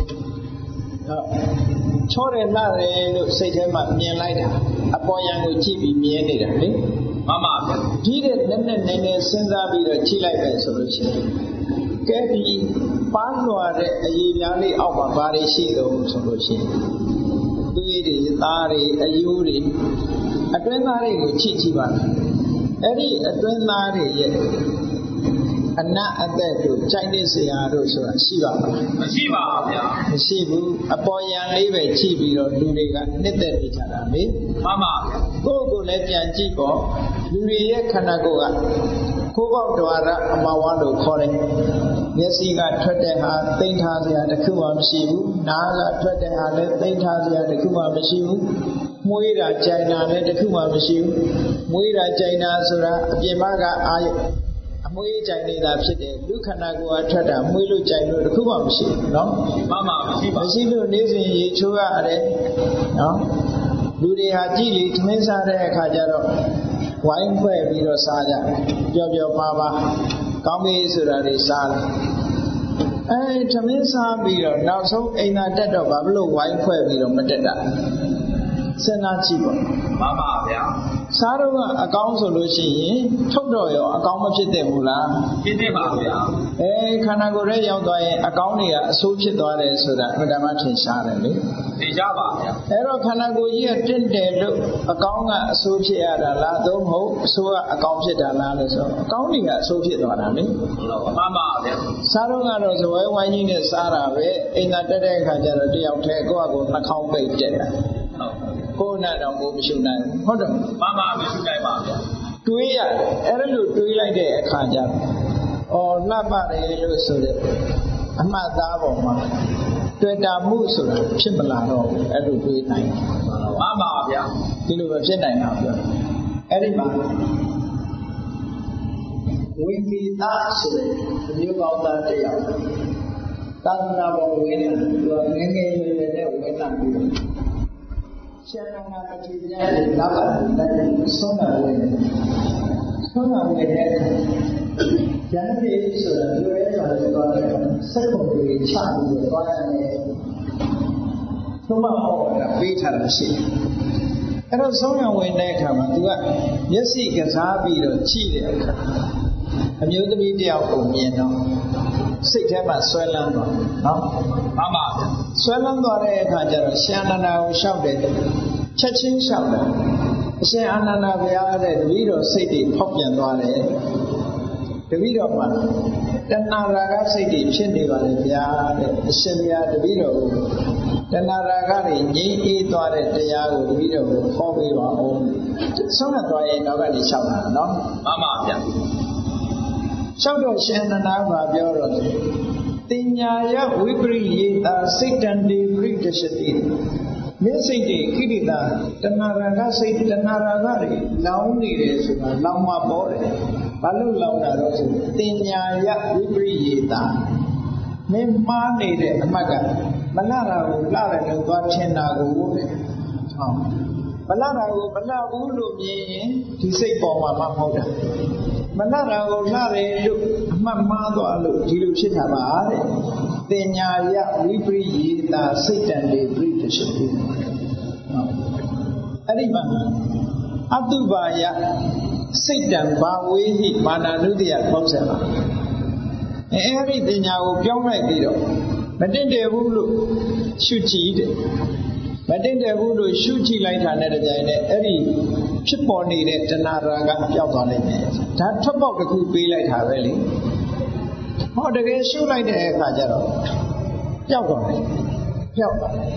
ချောတယ်လှတယ်လို့စိတ်ထဲမှာမြင်လိုက်တာအပေါ်ယံကိုကြည့်ပြီးမြင်နေတာလေမှန်ပါဗျာဒီတဲ့နဲ့နဲ့နေနေစဉ်းစားပြီးတော့ကြည့်လိုက်ပဲဆိုလို့ရှိရင်ကဲဒီပန်းလွာတဲ့အရေးများလေးအောက်မှာဘာတွေရှိတော့ဆိုလို့ရှိရင်သွေးတွေသားတွေအယိုးတွေအတွင်းသားတွေကိုကြည့်ကြည့်ပါလားအဲ့ဒီအတွင်းသားတွေရဲ့အနတ်အသက်တို့ကြိုက်တဲ့ဆရာတို့ဆိုတာရှိပါမလားမရှိပါဘူးဗျာမရှိဘူးအပေါ်ယံလေးပဲကြည့်ပြီးတော့လူတွေကနှစ်သက်နေကြတာလေမှန်ပါကိုယ့်ကိုယ်လည်းပြန်ကြည့်ပေါ့လူတွေရဲ့ခန္ဓာကိုယ်ကကိုယ်ပေါက်တော်ရအမဝါလို့ခေါ်တယ်မျက်စိကထွက်တဲ့ဟာသိမ့်ထားစရာတခုမှမရှိဘူးနားကထွက်တဲ့ဟာလည်းသိမ့်ထားစရာတခုမှမရှိဘူးမွေးတာကြိုင်တာလည်းတခုမှမရှိဘူးမွေးတာကြိုင်တာဆိုတာအပြင်ဘက်ကအာရုံအမွေးကြိုင်နေတာဖြစ်တယ်လူခန္ဓာကိုယ်ကထွက်တာမွေးလို့ကြိုင်လို့တခုမှမရှိဘူးနော်မှန်ပါမရှိပါမရှိလို့နေစဉ်ရေချိုးရတယ်နော်လူတွေဟာကြည့်လေထမင်းစားတဲ့အခါကျတော့ဝိုင်းဖွဲ့ပြီးတော့စားကြပျော်ပျော်ပါပါကောင်းပြီဆိုတာတွေစားတယ်အဲထမင်းစားပြီးတော့နောက်ဆုံးအိမ်သာတက်တော့ဘာလို့ဝိုင်းဖွဲ့ပြီးတော့မတက်တာစဉ်းစားကြည့်ပေါ့မှန်ပါဗျာစားတော့ကအကောင်းဆိုလို့ရှိရင်ထုတ်တော့ရောအကောင်းမဖြစ်တဲ့ဘူးလားဖြစ်တယ်ပါဗျာအဲခန္ဓာကိုယ်ရဲ့ရောက်သွားရင်အကောင်းတွေကအဆိုးဖြစ်သွားတယ်ဆိုတာအမှန်တမ်းထင်ရှားတယ်လေထင်ရှားပါဗျာအဲတော့ခန္ဓာကိုယ်ကြီးကတင့်တယ်လို့အကောင်းကအဆိုးဖြစ်ရတာလားသို့မဟုတ်အဆိုးကအကောင်းဖြစ်တာလားလို့ဆိုအကောင်းတွေကအဆိုးဖြစ်သွားတာလေမှန်ပါဗျာစားတော့ကတော့ဇဝဲဝိုင်းကြီးနဲ့စားတာပဲအိမ်သာတက်တဲ့အခါကျတော့တယောက်တည်းကိုယ့်အကူနှာခေါင်းပိတ်တက်တာကိုယ်နဲ့တော့ကိုမရှိနိုင်ဘူးဟုတ်တယ်မှန်ပါမရှိနိုင်ပါဗျာတွေးရတယ်အဲ့ဒါလို့တွေးလိုက်တဲ့အခါကျတော့အော်လှပတယ်လို့ဆိုတဲ့အမှတ်သားပေါ်မှာတွေ့တာမှုဆိုတာဖြစ်မလာတော့ဘူးအဲ့လိုတွေးနိုင်မှန်ပါဗျာဒီလိုပဲဖြစ်နိုင်တာပြောအဲ့ဒီမှာဝိသီတာဆိုတဲ့အမျိုးကောင်းသားတစ်ယောက်သာသနာပေါ်ဝင်လာသူကငယ်ငယ်လေးလေးနဲ့ဝင်လာပြီးရှင်းနာပတိပြားတွေလာတာလည်းဆုံးတာဝင်ဆုံးတာဝင်တဲ့ကျန်တဲ့ဆိုတာလူရဲဆိုတာတော့စက်ကုန်တွေချပြီးတော့ရတယ်သုံးမဟောတာပေးထားလို့ရှိတယ်အဲ့တော့ဆုံးရဝင်တဲ့အခါမှာ तू ကမျက်စိကစားပြီးတော့ကြည့်တဲ့အခါအမျိုးသမီးတယောက်ကိုမြင်တော့စိတ်ထဲမှာဆွဲလန်းသွားနော်မှန်ပါဆွဲလန်းသွားတဲ့အခါကျတော့ရှင်အနန္ဒာကိုလျှောက်တယ်ချက်ချင်းလျှောက်တယ်အရှင်အာနန္ဒာဘုရားတဲ့တပည့်တော်စိတ်တွေဖောက်ပြန်သွားတယ်တပည့်တော်မှာတဏှာရာဂစိတ်တွေဖြစ်နေပါလေဗျာတဲ့အရှင်ဘုရားတပည့်တော်ကိုတဏှာရာဂတွေငြိမ်းအေးသွားတဲ့တရားကိုတပည့်တော်ကိုဟောပေးပါဦးဆုံးမသွားရင်တော့ကနေလျှောက်တာနော်မှန်ပါဗျာလျှောက်တော့ရှင်အနန္ဒာကပြောတော့တင်ညာယဝိပရိယေတာစိတ်တံတိပရိတရှတိမျက်စိတ်တွေခိတိတာတဏှာရာဂစိတ်တဏှာရာဂတွေလောင်းနေတယ်ဆိုတာလောင်မှပေါ်တယ်ဘာလို့လောင်တာတော့ဆိုတင်ညာယဝိပရိယေတာမင်းမှားနေတဲ့အမှတ်ကမလှတာကိုလှတယ်လို့သွားထင်တာကိုဟုတ်တယ်ဟောမလှတာကိုမလှဘူးလို့မြင်ရင်ဒီစိတ်ပေါ်မှာမဟုတ်တာမလှတာကိုလှတယ်လို့အမှတ်မှားသွားလို့ဒီလိုဖြစ်တာပါတဲ့တင်ညာယဝိပရိယေတာစိတ်တံတွေပရိတရှတိအဲ့ဒီမှာအတုပါယစိတ်တံဘာဝေဟိမာနနုတ္တယပေါင်းဆက်ပါအဲ့ဒီတင်ညာကိုပြောင်းလိုက်ပြီးတော့မတင့်တယ်ဘူးလို့ရှုကြည့်တယ်မတင့်တယ်ဘူးလို့ရှုကြည့်လိုက်တာနဲ့တကြိုင်နဲ့အဲ့ဒီဖြစ်ပေါ်နေတဲ့တဏှာရာဂပျောက်သွားနိုင်တယ်ဒါထွက်ပေါက်တစ်ခုပေးလိုက်တာပဲလေဟောတကယ်ရှုလိုက်တဲ့အခါကျတော့ပျောက်သွားတယ်ပျောက်သွားတယ်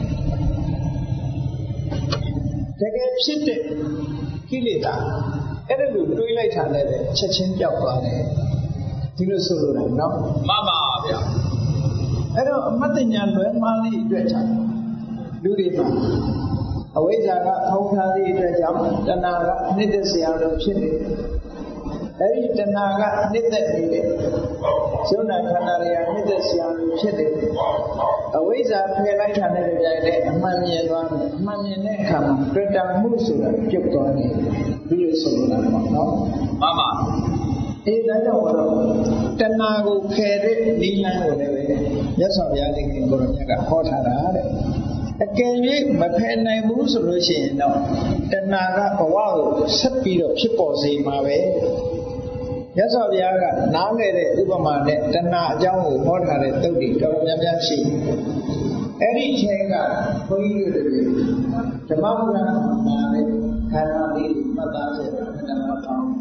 တကယ်ဖြစ်တဲ့ကိလေသာအဲ့ဒါလိုတွေးလိုက်တာလည်းပဲချက်ချင်းပျောက်သွားတယ်ဒီလိုဆိုလို့ရတယ်နော်မှန်ပါဗျာအဲ့တော့အမတ္တဉာဏ်လွဲမှားလေးအတွက်ကြောင့်လူတွေမှာအဝိဇ္ဇာကထောက်ထားသည့်အတွက်ကြောင့်တဏှာကနှိမ့်သက်เสียလို့ဖြစ်နေတယ်အဲ့ဒီတဏှာကနှိမ့်သက်နေတယ်ဇုဏခန္ဓာတွေကနှိမ့်သက်เสียလို့ဖြစ်နေတယ်အဝိဇ္ဇာဖယ်လိုက်တာနဲ့ကြိုင်တဲ့အမှန်မြင်သွားတယ်အမှန်မြင်တဲ့အခါမှာတွေ့တာမှုဆိုတာပြုတ်သွားတယ်ဒီလိုဆိုလိုတာပေါ့နော်မှန်ပါအေးဒါကြောင့်တော့တဏှာကိုဖယ်တဲ့နိလန်းကိုလည်းပဲမြတ်စွာဘုရားသခင်ကိုရောမြတ်ကဟောထားတာတဲ့အကယ်၍မဖယ်နိုင်ဘူးဆိုလို့ရှိရင်တော့တဏှာကဘဝကိုဆက်ပြီးတော့ဖြစ်ပေါ်စေမှာပဲမြတ်စွာဘုရားကနားလည်တဲ့ဥပမာနဲ့တဏှာအကြောင်းကိုဟောထားတဲ့သုတ်တွေတော်တော်များများရှိအဲ့ဒီချိန်ကဘုန်းကြီးတို့တွေဓမ္မပဒမှာလည်းခန္ဓာလေးမှတ်သားစေတာဓမ္မပေါင်း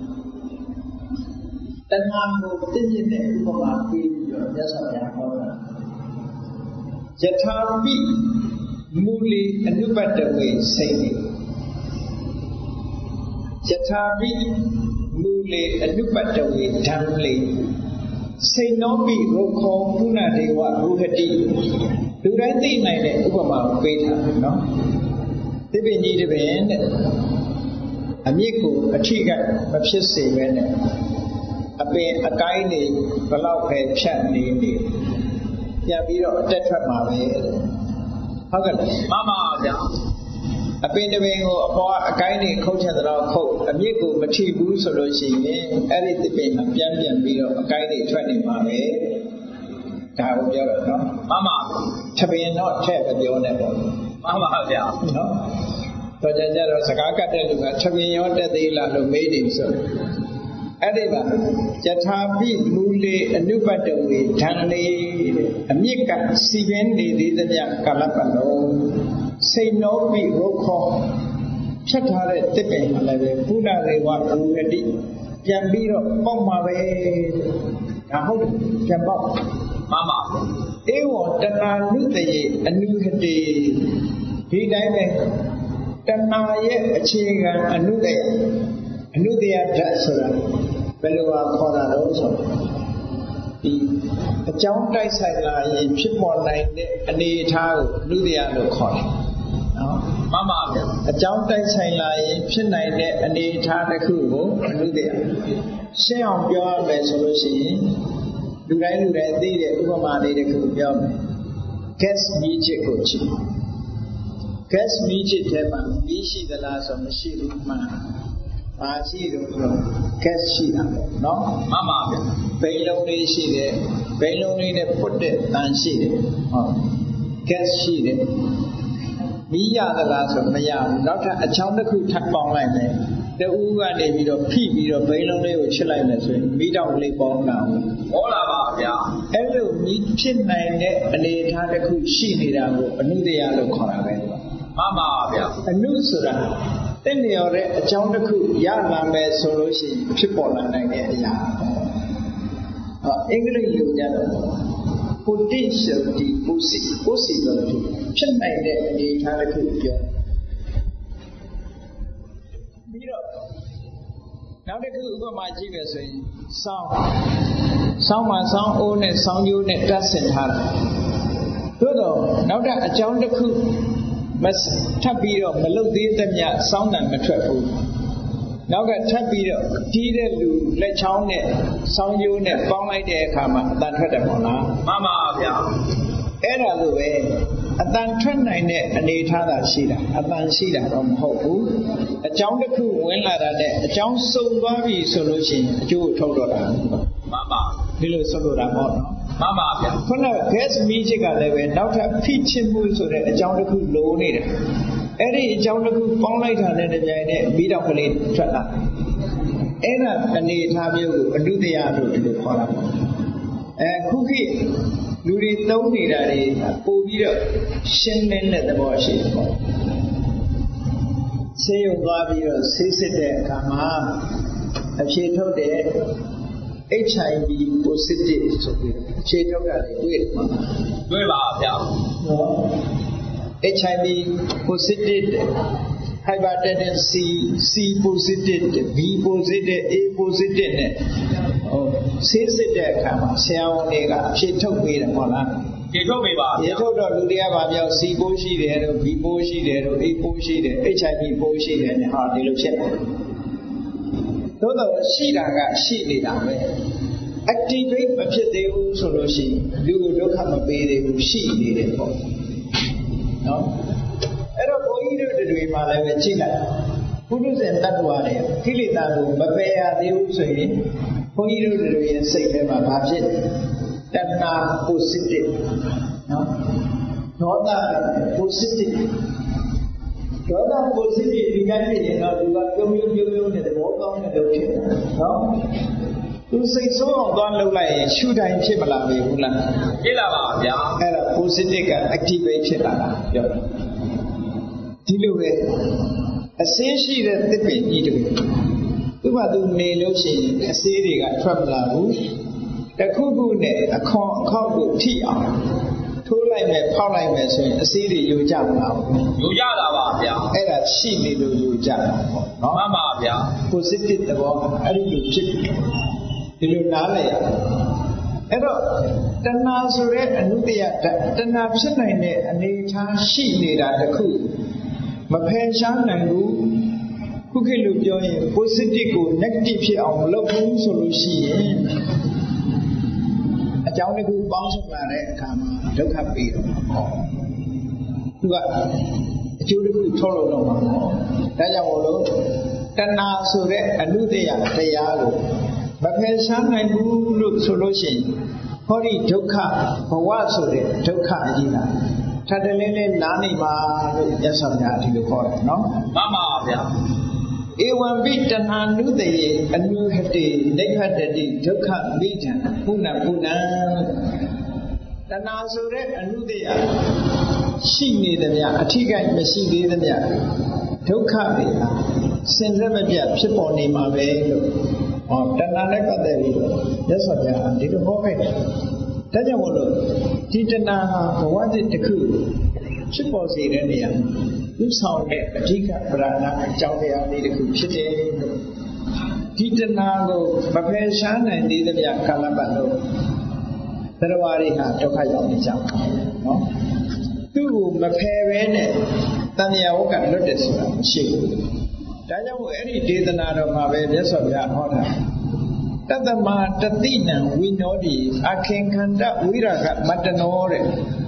တဏှာကိုသိမြင်တဲ့ဥပမာပေးပြီးတော့မြတ်စွာဘုရားဟောတာယထာပိမူလေအနုပတ္တဝေစိတ်လေယထာပိမူလေအနုပတ္တဝေဓမ္မလေစိတ်နောပိရုခောပုဏ္ဏဒေဝရူဟတိလူတိုင်းသိနိုင်တဲ့ဥပမာကိုပေးထားတယ်နော်သစ်ပင်ကြီးတစ်ပင်တဲ့အမြစ်ကိုအထိကမဖြစ်စေပဲနဲ့အပင်အကိုင်းနေဘလောက်ပဲဖြတ်နေနေပြန်ပြီးတော့အတက်ထွက်မှာပဲဟုတ်ကဲ့မှန်ပါဗျာအပင်တစ်ပင်ကိုအပေါ်အကိုင်းနေခုတ်ချက်တော့ခုတ်အမြစ်ကိုမထိဘူးဆိုလို့ရှိရင်အဲ့ဒီတစ်ပင်ကပြန်ပြန်ပြီးတော့အကိုင်းနေထွက်နေမှာပဲဒါကိုပြောတော့နော်မှန်ပါထပင်တော့ထည့်ပြောနေပေါ့မှန်ပါဗျာနော်တော့ကြကြတော့စကားကတ်တဲ့လူကထပင်ရောတက်သေးလားလို့မေးနေဆိုအဲ့ဒီမှာယထာပိမူလေအနုပတ္တဝေဓမ္မေအမြစ်ကစီပင်နေသေးသမျှကာလပတ်လုံးစိတ်နောပိရုခောဖြတ်ထားတဲ့တစ်ပင်မှာလည်းပဲပုဏ္ဏရေဝရူဟတိပြန်ပြီးတော့ပေါက်မှာပဲဒါဟုတ်ပြန်ပေါက်မှန်ပါဧဝံတဏှာနုတယေအနုဟတိဒီတိုင်းပဲတဏှာရဲ့အခြေခံအနုတယအနုတယဓာတ်ဆိုတာဘယ်လိုပါခေါ်တာလို့ဆိုဒီအကြောင်းတိုက်ဆိုင်လာရင်ဖြစ်ပေါ်နိုင်တဲ့အနေအထားကိုအနုတယလို့ခေါ်တယ်နော်မှန်ပါဗျာအကြောင်းတိုက်ဆိုင်လာရင်ဖြစ်နိုင်တဲ့အနေအထားတစ်ခုကိုအနုတယရှင်းအောင်ပြောရမယ်ဆိုလို့ရှိရင်လူတိုင်းလူတိုင်းသိတဲ့ဥပမာလေးတစ်ခုပြောမယ် gas မီးချစ်ကိုကြည့် gas မီးချစ်ထဲမှာမီးရှိသလားဆိုမရှိဘူးမှန်ပါရှိတော့ gas ရှိတာပေါ့နော်မှန်ပါဗျာဘိန်းလုံးလေးရှိတယ်ဘိန်းလုံးလေးနဲ့ပွတ်တဲ့တန်ရှိတယ်ဟုတ် gas ရှိတယ်မီးရသလားဆိုမရဘူးနောက်ထပ်အချောင်းတစ်ခုထပ်ပေါင်းလိုက်မယ်တဦးကနေပြီးတော့ဖိပြီးတော့ဘိန်းလုံးလေးကိုချစ်လိုက်မယ်ဆိုရင်မီးတောင်လေးပေါင်းလာဘူးဟောလာပါဗျာအဲ့လိုမီးဖြစ်နိုင်တဲ့အနေအထားတစ်ခုရှိနေတာကိုအနုတယလို့ခေါ်တာပဲမှန်ပါဗျာအနုဆိုတာတဲ့နေရာတဲ့အကြောင်းတစ်ခုရလာမယ်ဆိုလို့ရှိရင်ဖြစ်ပေါ်လာနိုင်တဲ့အရာအော်အင်္ဂလိပ်လိုကြတော့ potentiality possibility ဖြစ်နိုင်တဲ့အနေအထားတစ်ခုပြောပြီးတော့နောက်တစ်ခုဥပမာကြည့်မယ်ဆိုရင်စောင်းစောင်းမှာစောင်းအိုးနဲ့စောင်းကျိုးနဲ့တတ်ဆင်ထားတာသို့တော့နောက်တစ်အကြောင်းတစ်ခုမထပ်ပြီးတော့မလုတ်သေးသမျှစောင်းတန်မထွက်ဘူးနောက်ကထပ်ပြီးတော့တီးတဲ့လူလက်ချောင်းနဲ့စောင်းကျိုးနဲ့ပေါင်းလိုက်တဲ့အခါမှာအတန်ထွက်တယ်ပေါ့လားမှန်ပါဗျာအဲ့ဒါလိုပဲအတန်ထွက်နိုင်တဲ့အနေထားသာရှိတာအတန်ရှိတာတော့မဟုတ်ဘူးအကြောင်းတစ်ခုဝင်လာတာနဲ့အကြောင်းစုံသွားပြီဆိုလို့ရှိရင်အကျိုးထုတ်တော့တာမှန်ပါဒီလိုဆိုလိုတာပေါ့နော်မှန်ပါဗျာခုနက gas မီးချစ်ကလည်းပဲနောက်ထပ်ဖိချစ်မှုဆိုတဲ့အကြောင်းတစ်ခုလိုနေတာအဲ့ဒီအကြောင်းတစ်ခုပေါင်းလိုက်တာနဲ့တပြိုင်နက်မီးတောင်ကလေးထွက်လာအဲ့ဒါအနေအထားမျိုးကိုအနုတယလို့ဒီလိုခေါ်တာပေါ့အဲခုခေတ်လူတွေသုံးနေတာတွေပို့ပြီးတော့ရှင်းလင်းတဲ့သဘောရှိတယ်ပေါ့ဆေးရုံသွားပြီးတော့ဆေးစစ်တဲ့အခါမှာအဖြေထုတ်တဲ့ H I V positive ဆိုပြီးအဖြေထုတ်တာတွေတွေ့တယ်မှာတွေ့ပါဗျာနော် H I V positive hepatitis C C positive B positive A positive နဲ့ဟိုဆေးစစ်တဲ့အခါမှာဆရာဝန်တွေကအဖြေထုတ်ပေးတယ်ဟုတ်လားဖြေထုတ်ပေးပါဖြေထုတ်တော့လူတွေကဗာပြော C ပိုးရှိတယ်တို့ B ပိုးရှိတယ်တို့ A ပိုးရှိတယ် H I V ပိုးရှိတယ်နဲ့ဟာဒီလိုဖြစ်တယ်သို့တော့ရှိတာကရှိနေတာပဲ activate မဖြစ်သေးဘူးဆိုလို့ရှိရင်လူကိုဒုက္ခမပေးသေးဘူးရှိနေတယ်ပေါ့နော်အဲ့တော့ဘုန်းကြီးတို့တွေမှာလည်းပဲကြည့်လိုက်ပုရုဇဉ်တ attva တွေကိလေသာကိုမပယ်ရသေးဘူးဆိုရင်ဘုန်းကြီးတို့တွေရဲ့စိတ်ထဲမှာဘာဖြစ်တဏှာ positive နော်ဒေါသ positive ဒေါသ positive ဒီကနေ့ရင်တော့ဒီကပြုံးပြုံးပြုံးပြုံးနဲ့သဘောကောင်းတဲ့လုပ်ဖြစ်တယ်နော်သူစိတ်ဆိုးအောင်သွားလုပ်လိုက်ရင်ရှုတိုင်းဖြစ်မလာဘူးလားဖြစ်လာပါဗျာအဲ့ဒါ positive က activate ဖြစ်လာတာပြောတယ်ဒီလိုပဲအစင်းရှိတဲ့သစ်ပင်ကြီးတွေသူ့ဘာသူနေလို့ရှိရင်အစေးတွေကထွက်မလာဘူးတခုခုနဲ့အခွန်အခောက်ကိုထိအောင်ထိုးလိုက်မယ်ဖောက်လိုက်မယ်ဆိုရင်အစေးတွေယိုကျမလာဘူးယိုကျလာပါဗျာအဲ့ဒါရှိနေလို့ယိုကျတာပေါ့နော်မှန်ပါဗျာ positive သဘောအဲ့ဒီလိုဖြစ်ဒီလိုနားလည်ရအဲ့တော့တဏှာဆိုတဲ့အနုတ္တယတဏှာဖြစ်နိုင်တဲ့အနေအထားရှိနေတာတခုမဖယ်ရှားနိုင်ဘူးခုခေတ်လိုပြောရင် positive ကို negative ဖြစ်အောင်မလုပ်ဘူးဆိုလို့ရှိရင်အကြောင်းတစ်ခုပေါင်းစုံလာတဲ့အခါမှာဒုက္ခပေးတော့မှာပေါ့သူကအကျိုးတစ်ခုထုတ်လို့တော့မှာပေါ့ဒါကြောင့်မို့လို့တဏှာဆိုတဲ့အနုတ္တယတရားကိုမဖယ်ရှားနိုင်ဘူးလို့ဆိုလို့ရှိရင်ဟောဒီဒုက္ခဘဝဆိုတဲ့ဒုက္ခအကြီးလားထပ်တလင်းလေးနားနေပါလို့ရသော်များဒီလိုခေါ်တယ်နော်မှန်ပါဗျာဧဝံပိတဏှာနုတယေအနုဟတိနိဗ္ဗတတိဒုက္ခမိဒံပုဏ္ဏပုဏ္ဏတဏှာဆိုတဲ့အနုတယရှိနေသမျှအထိကိမရှိသေးသမျှဒုက္ခတွေဟာစင်စစ်မပြတ်ဖြစ်ပေါ်နေမှာပဲလို့ဟောတဏှာနဲ့ပတ်သက်ပြီးတော့ရသော်များဒီလိုဟောခဲ့တယ်ဒါကြောင့်မို့လို့ဒီတဏှာဟာဘဝတစ်ခုဖြစ်ပေါ်စေတဲ့နေရာဥဆောင်တဲ့အဓိကပရဏအကြောင်းတရားလေးတစ်ခုဖြစ်တယ်လို့ဒီတဏှာကိုမဖယ်ရှားနိုင်သေးတဲ့ကာလပတ်လုံးသရဝါတွေဟာဒုက္ခရောက်နေကြပါနော်သူ့ကိုမဖယ်ဘဲနဲ့တဏှာဝကလွတ်တယ်ဆိုတာမရှိဘူးဒါကြောင့်မို့အဲ့ဒီဒေသနာတော်မှာပဲမြတ်စွာဘုရားဟောတာတတ္တမတတိနံဝိနောတိအခင်ခန္ဓဝိရာဂမတ္တနောတဲ့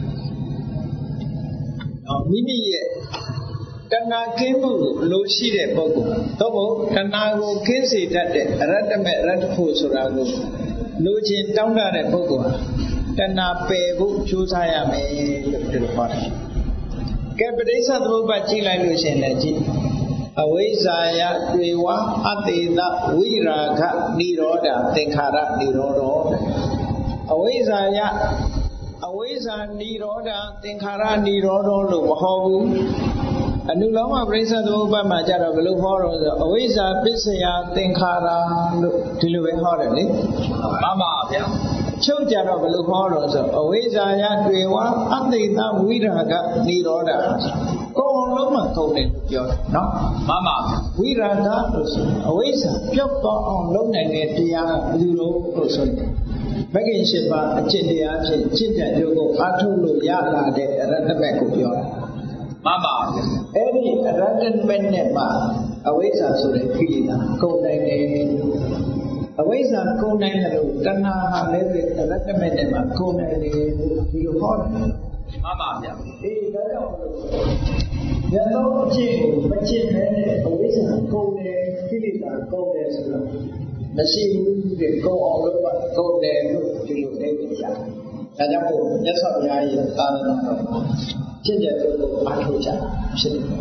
နော်မိမိရဲ့တဏှာကင်းမှုကိုလိုရှိတဲ့ပုဂ္ဂိုလ်သို့မဟုတ်တဏှာကိုကင်းစေတတ်တဲ့အရတ္တမေအရတ္တဖို့ဆိုတာကိုလိုချင်တောင်းတတဲ့ပုဂ္ဂိုလ်ဟာတဏှာပယ်ဖို့ကြိုးစားရမယ်လို့ဒီလိုဟောတယ်ကဲပဋိစ္စသမုပ္ပါကြည့်လိုက်လို့ရှိရင်လည်းကြည့်အဝိဇ္ဇာယတွေဝအတေသဝိရာဂနိရောဓသင်္ခါရနိရောဓအဝိဇ္ဇာယအဝိဇ္ဇာနိရောဓသင်္ခါရနိရောဓလို့မဟောဘူးအနုလောမပရိစ္ဆေသမုပ္ပါမှာကြတော့ဘယ်လိုဟောတော့ဆိုအဝိဇ္ဇာပစ္စယသင်္ခါရလို့ဒီလိုပဲဟောတယ်လေမှန်ပါဗျာချုပ်ကြတော့ဘယ်လိုဟောတော့ဆိုအဝိဇ္ဇာယတွေဝအတေသဝိရာဂနိရောဓကိုယ်လုံးမကုန်တယ်လို့ပြောတယ်နော်မှန်ပါဝိရာဂလို့ဆိုအဝိဇ္ဇာပျောက်သွားအောင်လုပ်နိုင်တဲ့တရားကဘယ်လိုလို့ဆိုရင်မဂ္ဂင်၈ပါးအကျင့်တရားဖြင့်ကျင့်ကြံကြိုးကိုအားထုတ်လို့ရလာတဲ့အရတ္တမေကိုပြောတာမှန်ပါအဲ့ဒီအရတ္တမေနဲ့မှအဝိဇ္ဇာဆိုတဲ့ကိလေသာကုန်နိုင်တယ်အဝိဇ္ဇာကုန်နိုင်တယ်လို့တဏှာဟာလည်းပဲအရတ္တမေနဲ့မှကုန်နိုင်တယ်ဒီလိုဟောတယ်မှန်ပါဗျာအေးဒါကြောင့်ရသောအဖြစ်ကိုမချစ်မဲနဲ့အဝိဇ္ဇာကုန်တယ်ကိလေသာကုန်တယ်ဆိုတော့မရှိဘူးတဲ့ကုန်အောင်လုပ်ပါကုန်တယ်လို့ဒီလိုသိကြတယ်ဒါကြောင့်မို့မြတ်စွာဘုရားရဲ့သာသနာတော်မှာကျင့်ကြံကြိုးကိုအားထုတ်ကြဖြစ်တယ်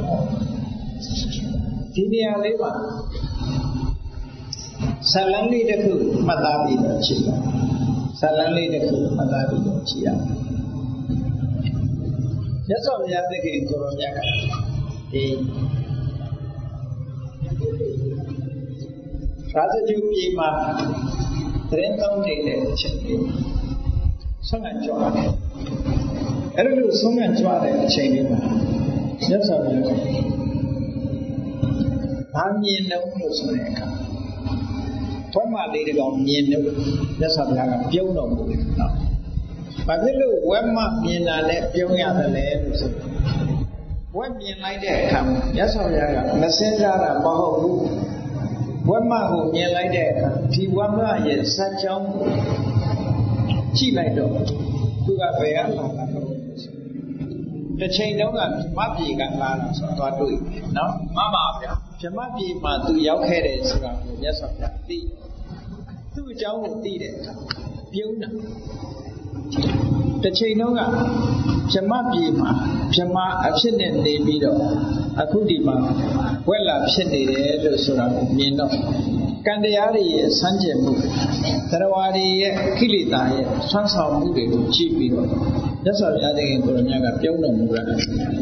ဒီနေရာလေးမှာဆလန်းလေးတစ်ခုမှတ်သားပြီးတော့ဖြစ်တယ်ဆ Suddenly the food, Mother Chia. Just on the other game, Goroniaka. Rather, you be my three thousand champion. Song and joy. I don't do song and joy champion. Just on the other. I'm in no Sonaka. Toma later on, just on the other. You know. But the little Wemma in a let young other land. When me like that come, yes, I am. Messenger about who Wemma who me like that. T Wemma is such a cheap I don't. Who got very the chain don't have Mappy got balance or do it. No, Mamma, Jamapi, my two young headers. Yes, of that. Two young did it. The Chinoga, Jamapi, Jama, absent de Bido, Akudima, well absent de Sura, Nino, Candiari, Sanjemu, Tarawari, Kilita, Sons of Mudu, Chibido. That's what I think in Coroniaga, Piono Mura.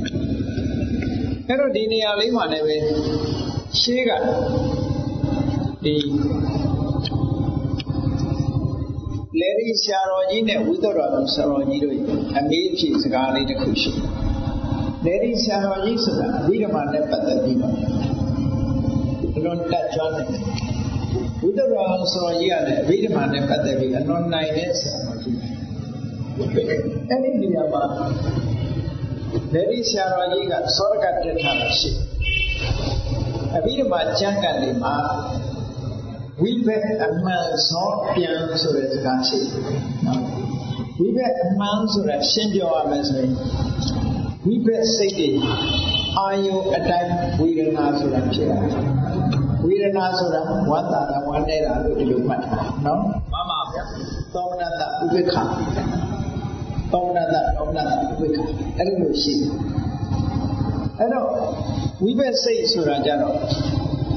Herodinia Limaneve, Shega, the Lady Sarojine without Sarojino, a maid is a garden in a cushion. Lady Sarojisa, Vidaman Nepatavino. Non touch on it. Without Sarojana, Vidaman Nepatavino, non nine years. Any Vidama. Lady Sarojika, Sorgat Tanashi. A Vidama Jangalima. We bet a man saw piano so that you can see. We bet a man so that send your amazing. We bet say, are you a time we don't answer that chair? We don't answer that one that one day I will do matter. No? Mamma, Tomnata Ubika. Tomnata, Tomnata Ubika. I don't know, see. I know. We bet say Surajano.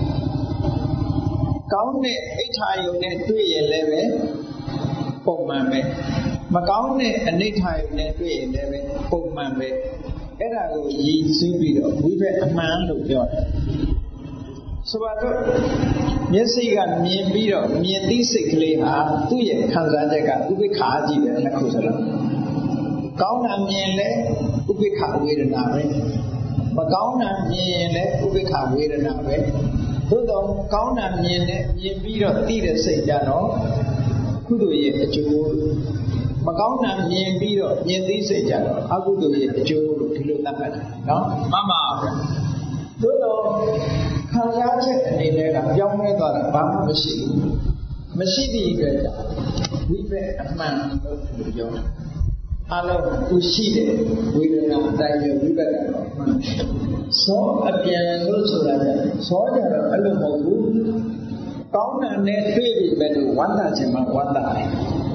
Count eight high unit three eleven, Pomambe. Macaune and eight high unit three eleven, Pomambe. Era ye subido, we bet a man of your. So I thought, yes, you got me and Bido, me and this sickly are two years, Kanzaka, Ubikaji and Lakusala. Count and me and let Ubika with an array. Macauna me and let Ubika with an array. Though count and ye beat or theatre say Jano, could we a jewel? Macauna ye beat or ye this say Jano, how could we a jewel to look at it? No? Mamma. Though Kazaja and a young daughter, machine. Machine, we bet a man to the young. Hello, to see it, we will not die, we better. So, a piano so that so that a little count and net baby better one thousand one die.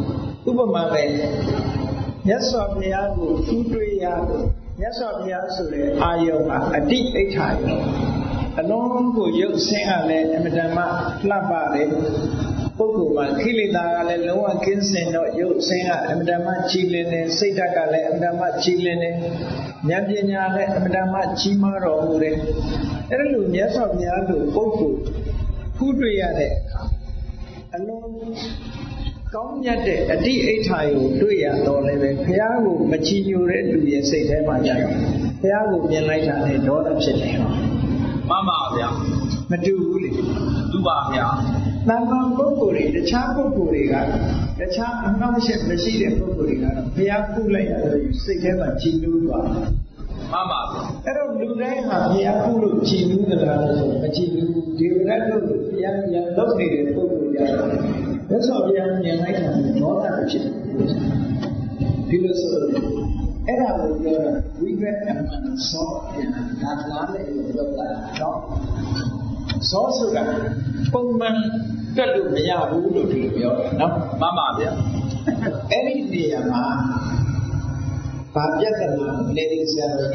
Ubamabe, yes, of the Abu, two three Abu, yes, of the Asule, Ayo, a deep eight high. A long go you sing a let Emadama, Flabare. Pokuma, Kilida, Loa Kinsen, no, you sing at Amdama Chilene, Setaka, Amdama Chilene, Nyampiana, Amdama Chimaro, Elu, yes, of the Alu, Poku, Pudriade, alone, Comyate, a D eight high, Duya, Dole, Piago, Machino, Red, to be a Satan, Piago, Yanlaita, and daughter of Chile. Mamma, Madu, Duba, Namam Pokuri, the Chapokuriga, the Chap, I'm not sure the seed of Pokuriga, Piakula, you say, have a Chinuba. Mamma, I don't do that, Piakulu, Chinu, the Lana, a Chinu, do that, young, young, located Pokuriga. That's all young, young, I can not have a Chinu. Philosophy. And I will go, we get a man saw in that land, and you that, no? So, Pullman, Pelu, Yahu, no? Mamma, any near ma, Pajatan, ladies and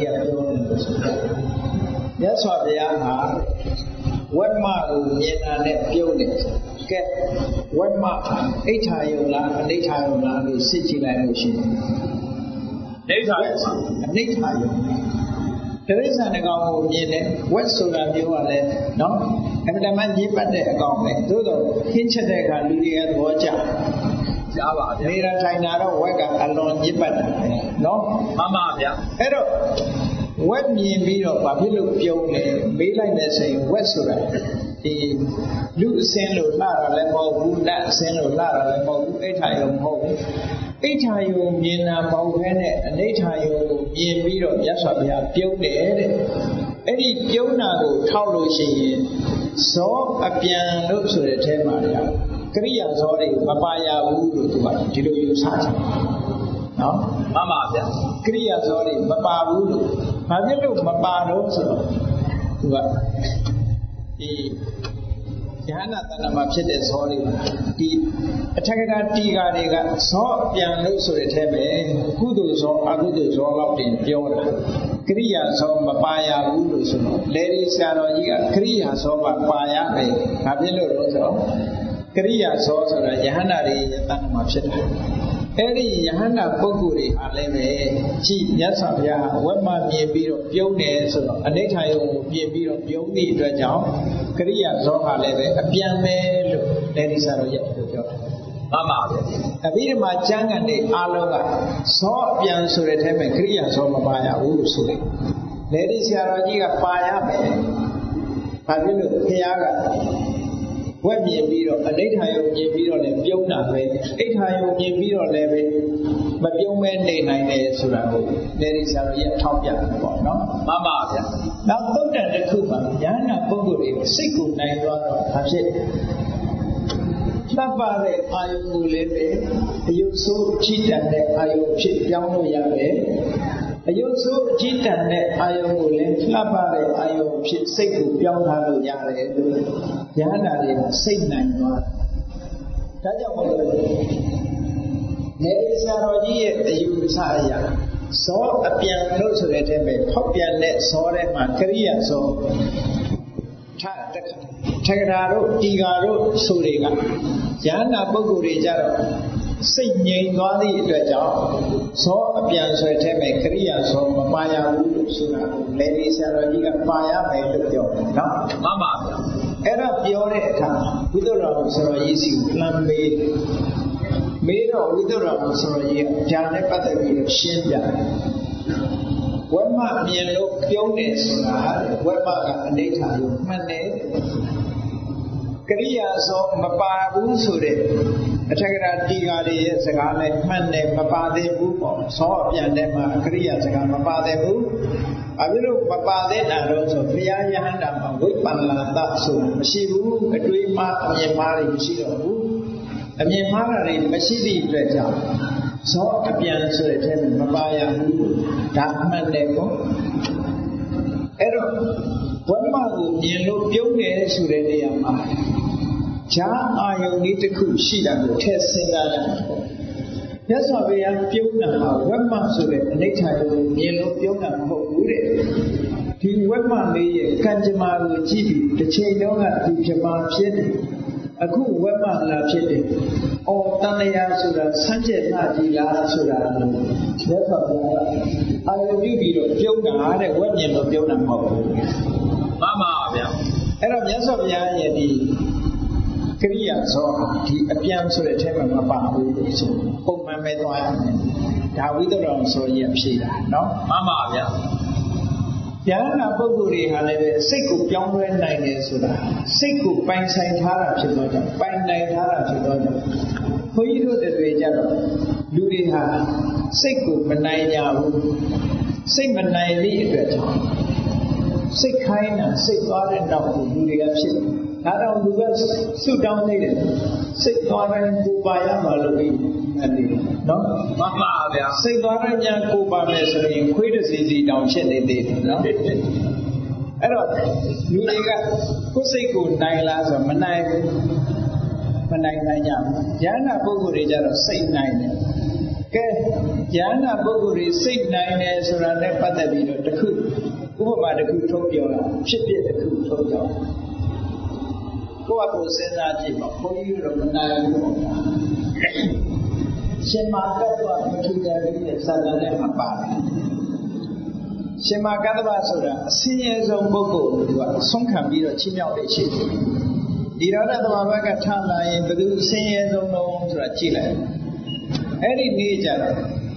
gentlemen, yes, what they are, one mile in a net unit. ကဲဝက်မအိဋ္ဌာယုံလားအနိဋ္ဌာယုံလားလို့စစ်ကြည့်လိုက်လို့ရှိရင်အိဋ္ဌာယုံပါအနိဋ္ဌာယုံတိရစ္ဆာန်ကောင်ကိုမြင်တယ်ဝက်ဆိုတာမျိုးကလည်းနော်အမှန်တမ်းကြီးပတ်တဲ့အကောင်ပဲသို့တော့ခင်းချက်တဲ့အခါလူတွေကသဘောကျကြားပါဗျာနေတာထိုင်တာတော့ဝက်ကအလွန်ကြီးပတ်တယ်နော်မှန်ပါဗျာအဲ့တော့ဝက်မြင်ပြီးတော့ဘာဖြစ်လို့ပြုံးလဲမေးလိုက်တဲ့ဆိုရင်ဝက်ဆိုတာဒီလူအစင်းလို့လှတာလည်းမဟုတ်ဘူးလက်အစင်းလို့လှတာလည်းမဟုတ်ဘူးအိဋ္ဌာယုံမဟုတ်ဘူးအိဋ္ဌာယုံမြင်တာမဟုတ်ဘဲနဲ့အနိဋ္ဌာယုံကိုမြင်ပြီးတော့မြတ်စွာဘုရားပြုံးတယ်တဲ့အဲ့ဒီပြုံးတာကိုထောက်လို့ရှိရင်ဇောအပြန်လို့ဆိုတဲ့အဲမှာကကရိယာဇောတွေမပါရဘူးလို့သူကဒီလိုယူဆတယ်နော်မှန်ပါဗျာကရိယာဇောတွေမပါဘူးလို့ဘာဖြစ်လို့မပါတော့ဆိုတော့သူကဒီယဟနာတဏ္ဍမှာဖြစ်တဲ့ဇောတွေဒီအထက်ကတာတီကာတွေကဇောအပြန်လို့ဆိုတဲ့အဲပဲကုသိုလ်ဇောအကုသိုလ်ဇောလောက်တင်ပြောတာကရိယာဇောမပါရဘူးလို့ဆိုတော့လေဒီဆရာတော်ကြီးကကရိယာဇောပါပါရမယ်ဘာဖြစ်လို့လဲဆိုတော့ကရိယာဇောဆိုတာယဟနာတွေယတဏ္ဍမှာဖြစ်တာအဲ့ဒီယဟနာပုဂ္ဂိုလ်တွေအားလည်းပဲကြည်မြတ်စွာဘုရားဝက်မမြင်ပြီးတော့ပြုံးတယ်ဆိုတော့အနိဋ္ဌာယုံကိုမြင်ပြီးတော့ပြုံးသည့်အတွက်ကြောင့်ကရိယာဇောဟာလည်းပဲအပြန်ပဲလို့လေဒီဆရာတော်ရဲ့ပြောပြောတာမှန်ပါဗျာအဘိဓမ္မာကျမ်းဂန်တွေအားလုံးကဇောအပြန်ဆိုတဲ့ထဲမှာကရိယာဇောမပါရဘူးလို့ဆိုတယ်လေဒီဆရာတော်ကြီးကပါရမယ်ဘာဖြစ်လို့ဘုရားကဝက်မြင်ပြီးတော့အနိဋ္ဌာယုံမြင်ပြီးတော့လည်းပြုံးတာပဲအိဋ္ဌာယုံမြင်ပြီးတော့လည်းပဲမပြုံးမဲနေနိုင်တယ်ဆိုတာကိုလေဒီဆရာတော်ကြီးထောက်ပြတယ်ပေါ့နော်မှန်ပါဗျာနောက်သုတ္တန်တစ်ခုမှာဉာဏ်နာပုဂ္ဂိုလ်တွေစိတ်ကိုနိုင်သွားတော့ဘာဖြစ်သဗ္ဗတဲ့အာယုံကိုလည်းပဲအယုတ်ဆိုးကြည်တတ်တဲ့အာယုံဖြစ်ပြောင်းလို့ရတယ်အယုတ်ဆိုးကြည်တတ်တဲ့အာယုံကိုလည်းလှပတဲ့အာယုံဖြစ်စိတ်ကိုပြောင်းထားလို့ရတယ်လို့ဉာဏ်နာတွေကစိတ်နိုင်သွားဒါကြောင့်မို့လို့နေဆရာတော်ကြီးရဲ့အယူအဆအရာဇောအပြန်လို့ဆိုတဲ့ထဲမှာဖောက်ပြန်တဲ့ဇောထဲမှာကရိယာဇောထတက်ထကရာတို့တီကာတို့ဆိုတွေကယန္နာပုဂ္ဂိုလ်တွေကြတော့စိတ်ငြိမ်သွားသည့်အတွက်ကြောင့်ဇောအပြန်ဆိုတဲ့ထဲမှာကရိယာဇောမပါရဘူးလို့ဆိုတာကိုလေဒီဆရာတော်ကြီးကပါရမယ်လို့ပြောတယ်နော်မှန်ပါဗျာအဲ့ဒါပြောတဲ့အခါဘုဒ္ဓတော်ဆရာကြီးစီကိုလှမ်းမေးမေးတော့ဝိသုဒ္ဓရာဆရာကြီးကဉာဏ်နဲ့ပတ်သက်ပြီးရှင်းပြတယ်ဝက်မမြင်လို့ပြုံးတယ်ဆိုတာဝက်မကအနိဋ္ဌာယုံမှန်တယ်ကရိယာဇောမပါဘူးဆိုတဲ့အထက်ကရာတီကာတွေရဲ့စကားနဲ့မှန်တယ်မပါသေးဘူးပေါ့ဇောအပြန်တဲ့မှာကရိယာစကားမပါသေးဘူးဘာဖြစ်လို့မပါသေးတာတော့ဆိုဘုရားယဟန္တာမှာဝိပ္ပန္နတဆိုတာမရှိဘူးအတွေ့အမှအမြင်မှားတွေမရှိတော့ဘူးအမြင်မှားတာတွေမရှိသည့်အတွက်ကြောင့်ဇောအပြန်ဆိုတဲ့ထဲမှာမပါရဘူးဒါအမှန်တယ်ပေါ့အဲ့တော့ဝိမကိုမြင်လို့ပြုံးတယ်ဆိုတဲ့နေရာမှာဈာအာယုန်လေးတစ်ခုရှိတာကိုထည့်စဉ်းစားရအောင်ပေါ့မြတ်စွာဘုရားပြုံးတာမှာဝိမဆိုတဲ့အနိဋ္ဌာယုန်မြင်လို့ပြုံးတာမဟုတ်ဘူးတဲ့ဒီဝိမလေးရဲ့ကံကြမ္မာကိုကြည့်ပြီးတစ်ချိန်လုံးကဒီပြမဖြစ်တယ်အခုဝက်မလာဖြစ်တယ်။အော်တန်လျာဆိုတာဆန်းကျက်လာကြည်လားဆိုတာလို့လက်ဆောင်ကအာရုံပြုပြီးတော့ပြုံးတာတဲ့ဝက်မြင်လို့ပြုံးတာမဟုတ်ဘူး။မှန်ပါဗျာ။အဲ့တော့မြတ်စွာဘုရားရဲ့ဒီကရိယာဇောဒီအပြန်ဆိုတဲ့ထဲမှာမပါဘူးလို့ဆိုပုံမှန်ပဲသွားရမယ်။ဒါဝိသုဒ္ဓရာဆိုရင်ဖြေတာနော်။မှန်ပါဗျာ။ဉာဏ်နာပုဂ္ဂိုလ်တွေဟာလည်းပဲစိတ်ကိုပြောင်းလဲနိုင်တယ်ဆိုတာစိတ်ကိုပိုင်ဆိုင်ထားတာဖြစ်တော့ကြောင့်ပိုင်နိုင်ထားတာဖြစ်တော့ကြောင့်ဘုန်းကြီးတို့တွေကြတော့လူတွေဟာစိတ်ကိုမနိုင်ကြဘူးစိတ်မနိုင်သည့်အတွက်ကြောင့်စိတ်ခိုင်းတာစိတ်သွားတဲ့နောက်ကိုလူတွေကဖြစ်ဒါတော့လူကစွတ်တောင်းနေတယ်စိတ်သွားတိုင်းကိုပါရမှာလို့ပြီးအဲ့ဒီနော်မှန်ပါဗျာစိတ်သွားတဲ့ညာကိုပါမယ်ဆိုရင်ခွေးတစ်စီစီတောင်ဖြစ်နေသေးတယ်နော်အဲ့တော့လူတွေကကိုယ်စိတ်ကိုနိုင်လားဆိုမနိုင်ဘူးမနိုင်နိုင်ကြဘူးဉာဏ်နာပုဂ္ဂိုလ်တွေကြတော့စိတ်နိုင်တယ်ကဲဉာဏ်နာပုဂ္ဂိုလ်တွေစိတ်နိုင်တယ်ဆိုတာနဲ့ပတ်သက်ပြီးတော့တခုဥပမာတခုထုတ်ပြောတာဖြစ်ဖြစ်တခုထုတ်ပြောကိုယ့်အကိုစဉ်းစားကြည့်ပါဘုန်းကြီးတို့မနိုင်ဘူးပေါ့ဗျာရှင်မာကတ္တဝမထေရကြီးရဲ့စာတန်ထဲမှာပါတယ်ရှင်မာကတ္တဝဆိုတာအစင်းရဲဆုံးပုဂ္ဂိုလ်ကိုသူကဆုံးခံပြီးတော့ချီးမြှောက်တဲ့ရှိတယ်ဒီရတ္တသမဘကထားလာရင်ဘယ်သူအစင်းရဲဆုံးလုံးဆိုတာကြည့်လိုက်အဲ့ဒီနေ့ကျတော့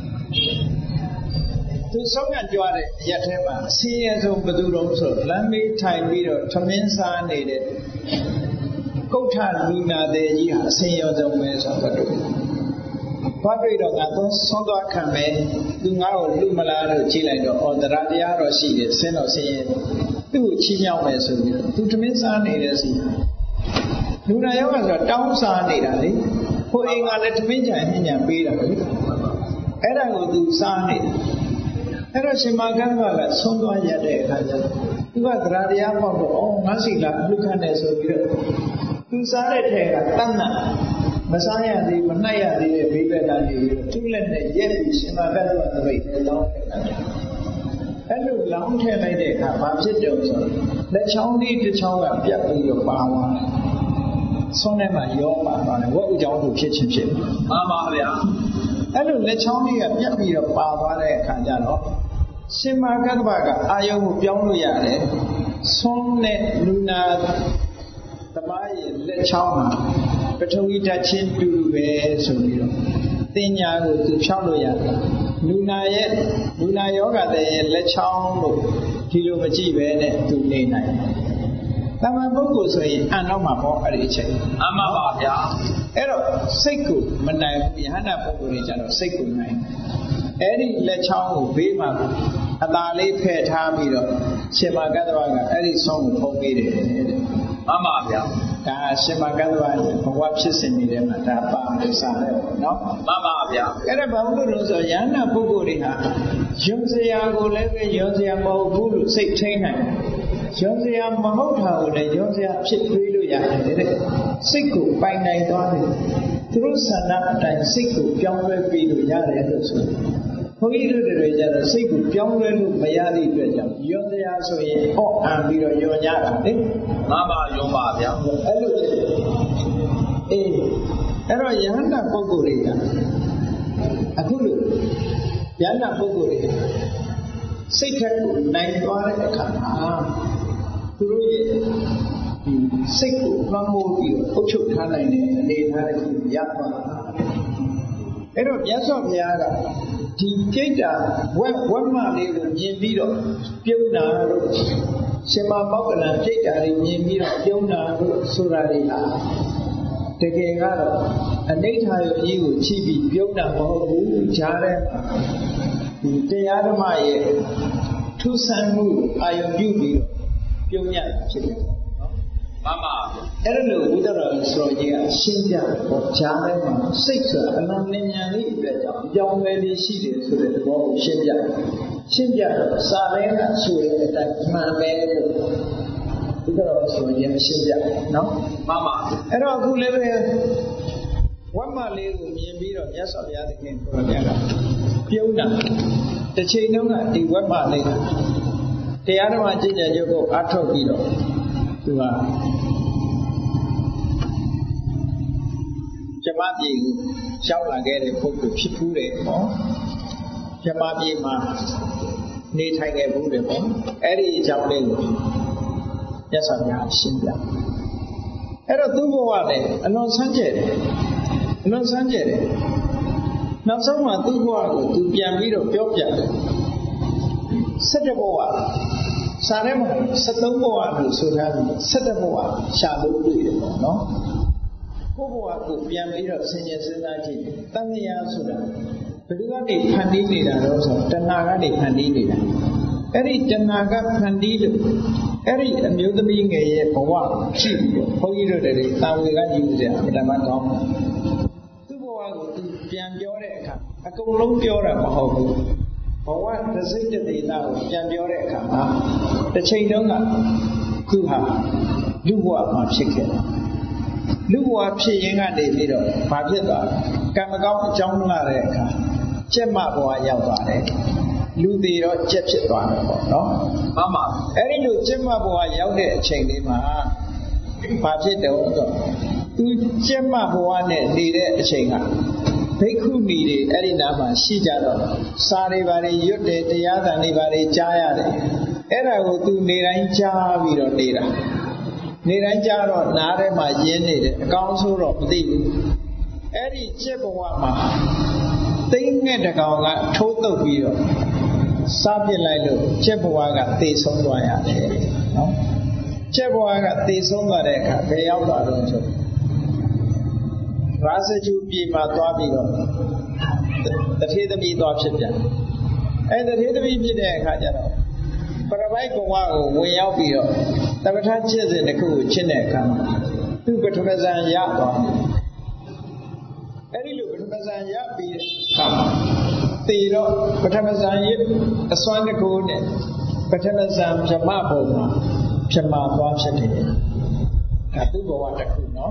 သူဆုံးခံကြွားတဲ့အရက်ထဲမှာအစင်းရဲဆုံးဘယ်သူတော့ဆိုလမ်းမေးထိုင်ပြီးတော့ထမင်းစားနေတဲ့ကုဋ္ဌလူနာတဲ့ကြီးဟာအစင်းရဲဆုံးပဲဆိုတော့ဘာတွေ့တော့ငါသုံးဆုံးသွားခံမယ်သူငါ့ကိုလူမလားလို့ကြည့်လိုက်တော့အော်တရားတရားတော့ရှိတယ်ဆင်းတော့ဆင်းရဲသူ့ကိုချီးမြှောက်မယ်ဆိုပြီးတော့သူထမင်းစားနေတဲ့စီလူနာယောဂဆိုတော့တောင်းစားနေတာလေဟိုအိမ်ကလည်းထမင်းကြံညဉ့်ပေးတာလေအဲ့ဒါကိုသူစားနေတယ်အဲ့တော့ရှင်မာကတ္တဝကဆုံးသွားရတဲ့အခါကျတော့သူကတရားတရားပေါက်တော့အော်ငါစီကအလူခတ်နေဆိုပြီးတော့သူစားတဲ့ထဲကတတ်မှတ်မစားရသေးမနှိုက်ရသေးတဲ့ဘေးဘက်ကနေပြီးတော့သူ့လက်နဲ့ရက်ပြီးရှင်မာကတ္တဝသပိတ်နဲ့လောင်းထည့်လိုက်တယ်အဲ့လိုလောင်းထည့်လိုက်တဲ့အခါဘာဖြစ်တုံဆိုတော့လက်ချောင်းလေးတစ်ချောင်းကပြတ်ပြီးတော့ပါသွားတယ်ဆုံးထဲမှာရောပါသွားတယ်ဝက်ဥကြောင်းသူဖြစ်ချင်းဖြစ်မှန်ပါဗျာအဲ့လိုလက်ချောင်းလေးကပြတ်ပြီးတော့ပါသွားတဲ့အခါကျတော့ရှင်မာကတ္တဝကအာယုံကိုပြောင်းလို့ရတယ်ဆုံးနဲ့လူနာသမားရဲ့လက်ချောင်းမှာပထဝီဓာတ်ချင်းတူပဲဆိုပြီးတော့တင်ညာကိုသူဖြောင်းလို့ရတယ်လူနာရဲ့လူနာယောဂတဲ့ရဲ့လက်ချောင်းလို့ဒီလိုမကြည့်ပဲနဲ့သူနေနိုင်တယ်။တမန်ပုဂ္ဂိုလ်ဆိုရင်အန်တော့မှာပေါ့အဲ့ဒီအချိန်အမှန်ပါဗျာအဲ့တော့စိတ်ကိုမနိုင်ဘူးယဟန္တာပုဂ္ဂိုလ်တွေကျတော့စိတ်ကိုနိုင်အဲ့ဒီလက်ချောင်းကိုဘေးမှာအသာလေးဖယ်ထားပြီးတော့ရှင်မာကတ္တဝကအဲ့ဒီဆုံးကိုဖုံးပေးတယ်တဲ့မှန်ပါဗျာဒါရှင်မာကတ္တဝရဲ့ဘဝဖြစ်စဉ်တွေထဲမှာဒါပါတယ်စားတယ်ပေါ့နော်မှန်ပါဗျာအဲ့ဒါဘာလို့လဲဆိုတော့ယန္တာပုဂ္ဂိုလ်တွေဟာယုံစရာကိုလည်းပဲယုံစရာမဟုတ်ဘူးလို့စိတ်ထိန်းနိုင်ယုံစရာမဟုတ်တာကိုလည်းယုံစရာဖြစ်ပြီးလို့ရတယ်တဲ့စိတ်ကိုပိုင်နိုင်သွားတယ်သူတို့ဆန္ဒအတိုင်းစိတ်ကိုပြောင်းလဲပြီးလို့ရတယ်လို့ဆိုဘုန်းကြီးတို့တွေကြတော့စိတ်ကိုပြောင်းလဲလို့မရသည့်အတွက်ကြောင့်ယုံစရာဆိုရင်ဟော့အံပြီးတော့ယုံကြတာလေမှန်ပါယုံပါဗျာအဲ့လိုဖြစ်တယ်အေးအဲ့တော့ယဟန္တာပုဂ္ဂိုလ်တွေကအခုလိုယဟန္တာပုဂ္ဂိုလ်တွေစိတ်ထက်ကိုနိုင်သွားတဲ့အခါမှာသူတို့ရဲ့ဒီစိတ်ကိုလွှမ်းမိုးပြီးတော့အုပ်ချုပ်ထားနိုင်တဲ့အနေအထားကိုရသွားတာအဲ့တော့မြတ်စွာဘုရားကဒီကြိတ်တာဝက်ဝက်မလေးကိုမြင်ပြီးတော့ပြုံးတာလို့ရှင်မမောက္ကလံကြိတ်တာလေးမြင်ပြီးတော့ပြုံးတာလို့ဆိုတာတွေဟာတကယ်ကတော့အနိဋ္ဌာယကြီးကိုချိပြီးပြုံးတာမဟုတ်ဘူးကြားထဲမှာဒီတရားဓမ္မရဲ့ထူးဆန်းမှုအာရုံပြုပြီးတော့ပြုံးရတာဖြစ်တယ်နော်မှန်ပါအဲ့ဒါလို့ဘုဒ္ဓတော်ဆိုကြီးကရှင်းပြတော့ကြားထဲမှာစိတ်ဆိုတာအမှန်ဉာဏ်လေးအတွက်ကြောင့်ကြောင်းပဲလေးရှိတယ်ဆိုတဲ့သဘောကိုရှင်းပြရှင်းပြတော့စာရဲကဆိုတဲ့အတိုင်းမှန်ပဲလို့ဘုဒ္ဓတော်ဆိုရင်ရှင်းပြနော်မှန်ပါအဲ့တော့အခုလည်းပဲဝတ်မလေးကိုမြင်ပြီးတော့မြတ်စွာဘုရားသခင်ကိုယ်တော်ကပြုံးတာတစ်ချိန်လုံးကဒီဝတ်မလေးကတရားဓမ္မကျင့်ကြံရုပ်ကိုအထောက်ပြီးတော့သူကဇမပြေကိုရှောက်လာခဲ့တဲ့ပုဂ္ဂိုလ်ဖြစ်ဖူးတယ်ပေါ့ဇမပြေမှာနေထိုင်ခဲ့ဘူးတယ်ပေါ့အဲ့ဒီအကြောင်းလေးကိုမြတ်စွာဘုရားရှင်းပြအဲ့တော့သူ့ဘဝလည်းအလွန်ဆန်းကျယ်တယ်အလွန်ဆန်းကျယ်တယ်နောက်ဆုံးမှာသူ့ဘဝကိုသူပြန်ပြီးတော့ပြောပြတယ်ဆက်တဲ့ဘဝစာထဲမှာစက်သုံးဘဝလို့ဆိုထားတယ်ဆက်တဲ့ဘဝရှာလို့တွေ့တယ်ပေါ့နော်ကိုယ့်ဘဝကိုပြန်ပြီးတော့ဆင်ញင်စဉ်းစားကြည့်တန်မြာဆိုတာဘယ်သူကနေဖန်တီးနေတာတော့ဆိုတဏှာကနေဖန်တီးနေတာအဲ့ဒီတဏှာကဖန်တီးလို့အဲ့ဒီအမျိုးသမီးငယ်ရဲ့ဘဝရှိပြီးတော့ဘုန်းကြီးတို့တွေတာဝေကညီဦးစရာအမှန်တမ်းကောင်းတယ်သူ့ဘဝကိုသူပြန်ပြောတဲ့အခါအကုန်လုံးပြောတာမဟုတ်ဘူးဘဝသစိတ်တေတာကိုပြန်ပြောတဲ့အခါမှာတစ်ချိန်တုန်းကသူဟာလူဘဝမှာဖြစ်ခဲ့တယ်လူဘဝဖြစ်ရင်ကနေပြီးတော့ဘာဖြစ်သွားလဲကံမကောင်းအကြောင်းလာတဲ့အခါကျက်မဘဝရောက်သွားတယ်လူသေးတော့ကျက်ဖြစ်သွားတယ်ပေါ့နော်မှန်ပါအဲ့ဒီလိုကျက်မဘဝရောက်တဲ့အချိန်လေးမှာဘာဖြစ်တယ်ဆိုသူကျက်မှဘဝနဲ့နေတဲ့အချိန်ကဘိက္ခုနီတွေအဲ့ဒီနားမှာရှိကြတော့စာတွေဘာတွေရွတ်တယ်တရားသံတွေဘာတွေကြားရတယ်အဲ့ဒါကိုသူနေတိုင်းကြားပြီးတော့နေတာနေတိုင်းကြားတော့နားထဲမှာရင်းနေတယ်အကောင်းဆိုးတော့မသိဘူးအဲ့ဒီကျက်ဘဝမှာသိငှက်တကောင်ကထိုးတုပ်ပြီးတော့စားပစ်လိုက်လို့ကျက်ဘဝကသေဆုံးသွားရတယ်နော်ကျက်ဘဝကသေဆုံးသွားတဲ့အခါဘယ်ရောက်သွားတော့ဆိုရာဇဂျူပြည်မှာသွားပြီးတော့တထေသမီးသွားဖြစ်ပြန်အဲတထေသမီးဖြစ်တဲ့အခါကျတော့ပရပိုက်ဘဝကိုဝင်ရောက်ပြီးတော့တပဋ္ဌာန်းကျင့်စဉ်တစ်ခုကိုချစ်တဲ့အခါမှာသူပထမဇန်ရသွားအဲဒီလိုပထမဇန်ရပြီးတဲ့အခါမှာသေတော့ပထမဇန်ရအစွမ်းတစ်ခုနဲ့ပထမဇန်ဗြဟ္မဘုံမှာပြမသွားဖြစ်တယ်ဒါသူ့ဘဝတစ်ခုနော်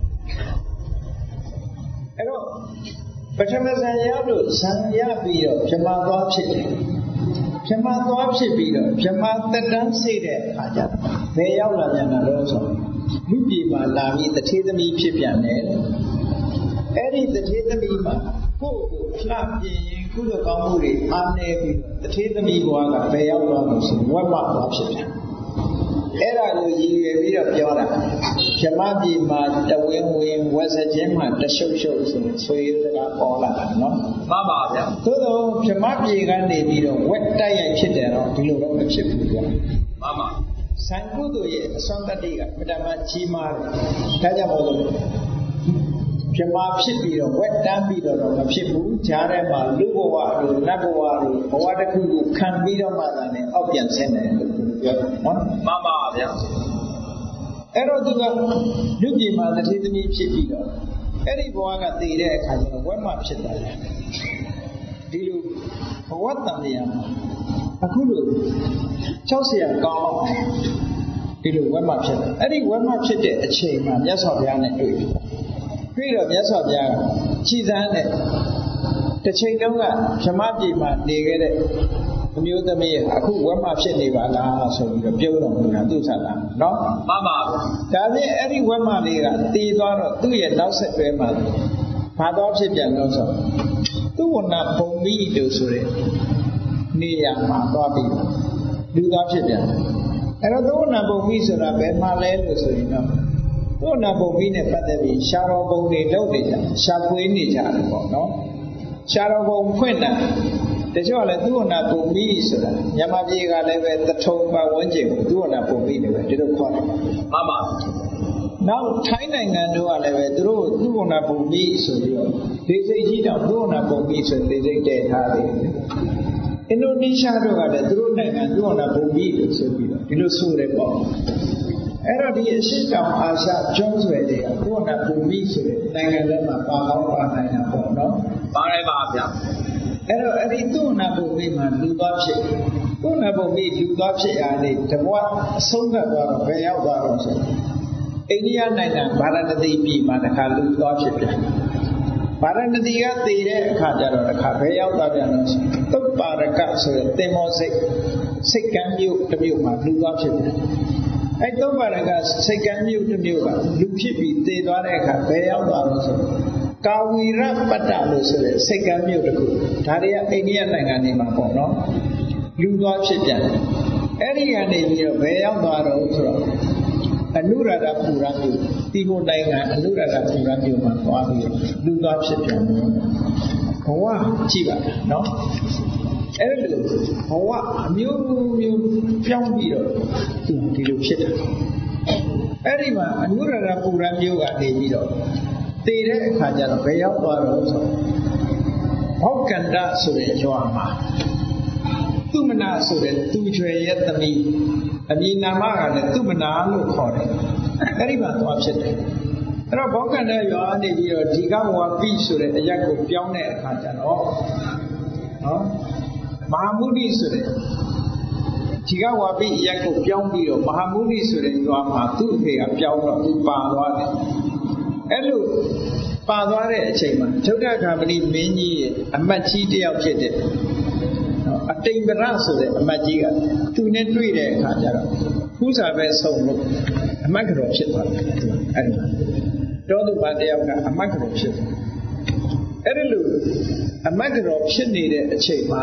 အဲ့တော့ပထမဇန်ရလို့ဇန်ရပြီးတော့ပြမသွားဖြစ်တယ်ပြမသွားဖြစ်ပြီးတော့ပြမတက်တန်းစိတ်တဲ့အခါကျတော့ဘယ်ရောက်လာပြန်တာလဲဆိုလူပြည်မှာလာပြီးတထေသမီးဖြစ်ပြန်တယ်အဲ့ဒီတထေသမီးမှာကိုယ့်ကိုလှပြင်းရင်ကုသိုလ်ကောင်းမှုတွေအားနည်းပြီးတထေသမီးဘဝကဘယ်ရောက်သွားလို့ဆိုဝက်မသွားဖြစ်ပြန်အဲ့ဒါကိုရည်ရွယ်ပြီးတော့ပြောတာဓမ္မပြည်မှာတဝင်းဝင်းဝက်စခြင်းမှာတရှုပ်ရှုပ်ဆိုဆွေးစကားပေါ်လာတာနော်မှန်ပါဗျာသို့တော့ဓမ္မပြည်ကနေပြီးတော့ဝက်တိုက်ရိုက်ဖြစ်တယ်တော့ဒီလိုတော့မဖြစ်ဘူးကွာမှန်ပါစံကုသိုလ်ရဲ့အစွမ်းတတ္တိကပထမကြီးမားတယ်ဒါကြောင့်မို့လို့ဓမ္မဖြစ်ပြီးတော့ဝက်တန်းပြီးတော့မဖြစ်ဘူးဈာထဲမှာလူဘဝတို့နတ်ဘဝတို့ဘဝတစ်ခုကိုခံပြီးတော့မှသာနဲ့အောက်ပြန်ဆင်းတယ်လို့ပြောတယ်နော်မှန်ပါဗျာအဲ့တော့သူကလူပြည်မှာတထေသမီးဖြစ်ပြီးတော့အဲ့ဒီဘဝကတည်တဲ့အခါကျတော့ဝက်မှဖြစ်သွားတယ်ဒီလိုဘဝတန်တရားမှာအခုလိုကြောက်เสียကောင်းအောင်ဒီလိုဝက်မှဖြစ်တယ်အဲ့ဒီဝက်မှဖြစ်တဲ့အချိန်မှာမြတ်စွာဘုရားနဲ့တွေ့တယ်ပြီးတော့မြတ်စွာဘုရားကခြိစမ်းတဲ့တစ်ချိန်တုန်းကဓမ္မပြည်မှာနေခဲ့တဲ့အမျိုးသမီးအခုဝက်မှဖြစ်နေပါလားဆိုပြီးတော့ပြောတော်မူတာသူ့ဆက်တာနော်မှန်ပါဒါဖြင့်အဲ့ဒီဝက်မှလေးကတည်သွားတော့သူ့ရဲ့နောက်ဆက်တွဲမှာဘာတော့ဖြစ်ပြန်လို့ဆိုသူ့ဝဏဘုံမိတို့ဆိုတဲ့နေရာမှာသွားပြီးလူသားဖြစ်ပြန်အဲ့တော့သူ့ဝဏဘုံမိဆိုတာဘယ်မှာလဲလို့ဆိုရင်တော့သူ့နာဘုံပြီးနဲ့ပတ်သက်ပြီးရှားတော်ဘုံတွေလုပ်နေကြရှားပွေးနေကြတယ်ပေါ့နော်ရှားတော်ဘုံဖွင့်တာတချို့ကလည်းသူ့နာဘုံပြီးဆိုတာမြန်မာပြည်ကလည်းပဲတထုံပတ်ဝန်းကျင်ကိုသူ့နာဘုံပြီးနေပဲဒီလိုခေါ်တယ်မှန်ပါနောက်ထိုင်းနိုင်ငံတို့ကလည်းပဲသူတို့သူ့နာဘုံပြီးဆိုပြီးတော့ဒေစိတ်ကြီးတောင်သူ့နာဘုံပြီးဆိုဒေစိတ်တည်ထားတယ်အင်ဒိုနီးရှားတို့ကလည်းသူတို့နိုင်ငံသူ့နာဘုံပြီးလို့ဆိုပြီးတော့ဒီလိုဆိုတယ်ပေါ့အဲ့တော့ဒီအရှိတောင်အာရှကျွန်းဆွယ်တွေကကိုယ်ကပူပြီးဆိုတဲ့နိုင်ငံတွေမှာပါတော့ပါနိုင်တာပေါ့နော်ပါတယ်ပါဗျာအဲ့တော့အဲ့ဒီသူ့နာပူပြီးမှလူသွားဖြစ်သူ့နာပူပြီးလူသွားဖြစ်ရတဲ့တဘွားအဆုံးသတ်သွားတော့ဘယ်ရောက်သွားတော့ဆိုအိန္ဒိယနိုင်ငံဗာရာဏသီပြည်မှာတစ်ခါလူသွားဖြစ်ပြန်ဗာရာဏသီကတည်တဲ့အခါကျတော့တစ်ခါဘယ်ရောက်သွားပြန်လို့ဆိုသုတ်ပါရကဆိုတဲ့သင်္ဘောစိတ်စိတ်ကမ်းမြို့တစ်မြို့မှာလူသွားဖြစ်ပြန်အဲ့သုံးပါးကစိတ်ကမ်းမြို့တစ်မြို့ကလူဖြစ်ပြီးတည်သွားတဲ့အခါဘယ်ရောက်သွားလို့ဆိုကာဝီရပတ္တလို့ဆိုတဲ့စိတ်ကမ်းမြို့တစ်ခုဒါတွေကအိန္ဒိယနိုင်ငံနေမှာပေါ့နော်လူသွားဖြစ်ပြန်အဲ့ဒီကနေပြီးတော့ဘယ်ရောက်သွားတော့ဆိုတော့အနုရဒပူရမြို့ဒီကိုနိုင်ငံအနုရဒပူရမြို့မှာသွားပြီးလူသွားဖြစ်ပြန်တယ်ဘဝကြည့်ပါနော်အဲ့ဒီလိုဘဝအမျိုးမျိုးပြောင်းပြီးတော့သူဒီလိုဖြစ်တာအဲ့ဒီမှာအနုရဒပူရမျိုးကနေပြီးတော့တည်တဲ့အခါကျတော့ဘယ်ရောက်သွားတော့ဆိုဘောက်ကန္တဆိုတဲ့ရွာမှာသူမနာဆိုတဲ့သူချွေရဲ့သမီးအမည်နာမကလည်းသူမနာလို့ခေါ်တယ်အဲ့ဒီမှာသွားဖြစ်တယ်အဲ့တော့ဘောက်ကန္တရွာနေပြီးတော့ဒီကဝါပိဆိုတဲ့အရက်ကိုပြောင်းတဲ့အခါကျတော့နော်မဟာမုဒိဆိုတဲ့ဒီကဝါပိအရက်ကိုပြောင်းပြီးတော့မဟာမုဒိဆိုတဲ့ရွာမှာသူ့အဖေကပြောင်းတော့သူပါသွားတယ်အဲ့လိုပါသွားတဲ့အချိန်မှာဒုက္ခဂามဏိမင်းကြီးရဲ့အမတ်ကြီးတယောက်ဖြစ်တဲ့အတိမ်ပရဆိုတဲ့အမတ်ကြီးကသူနဲ့တွေ့တဲ့အခါကျတော့ခုစားပဲဆုံလို့အမတ်ကတော့ဖြစ်သွားတယ်သူအဲ့ဒီတောသူဘာတယောက်ကအမတ်ကတော့ဖြစ်တယ်အဲ့ဒီလိုအမတ်ကတော့ဖြစ်နေတဲ့အချိန်မှာ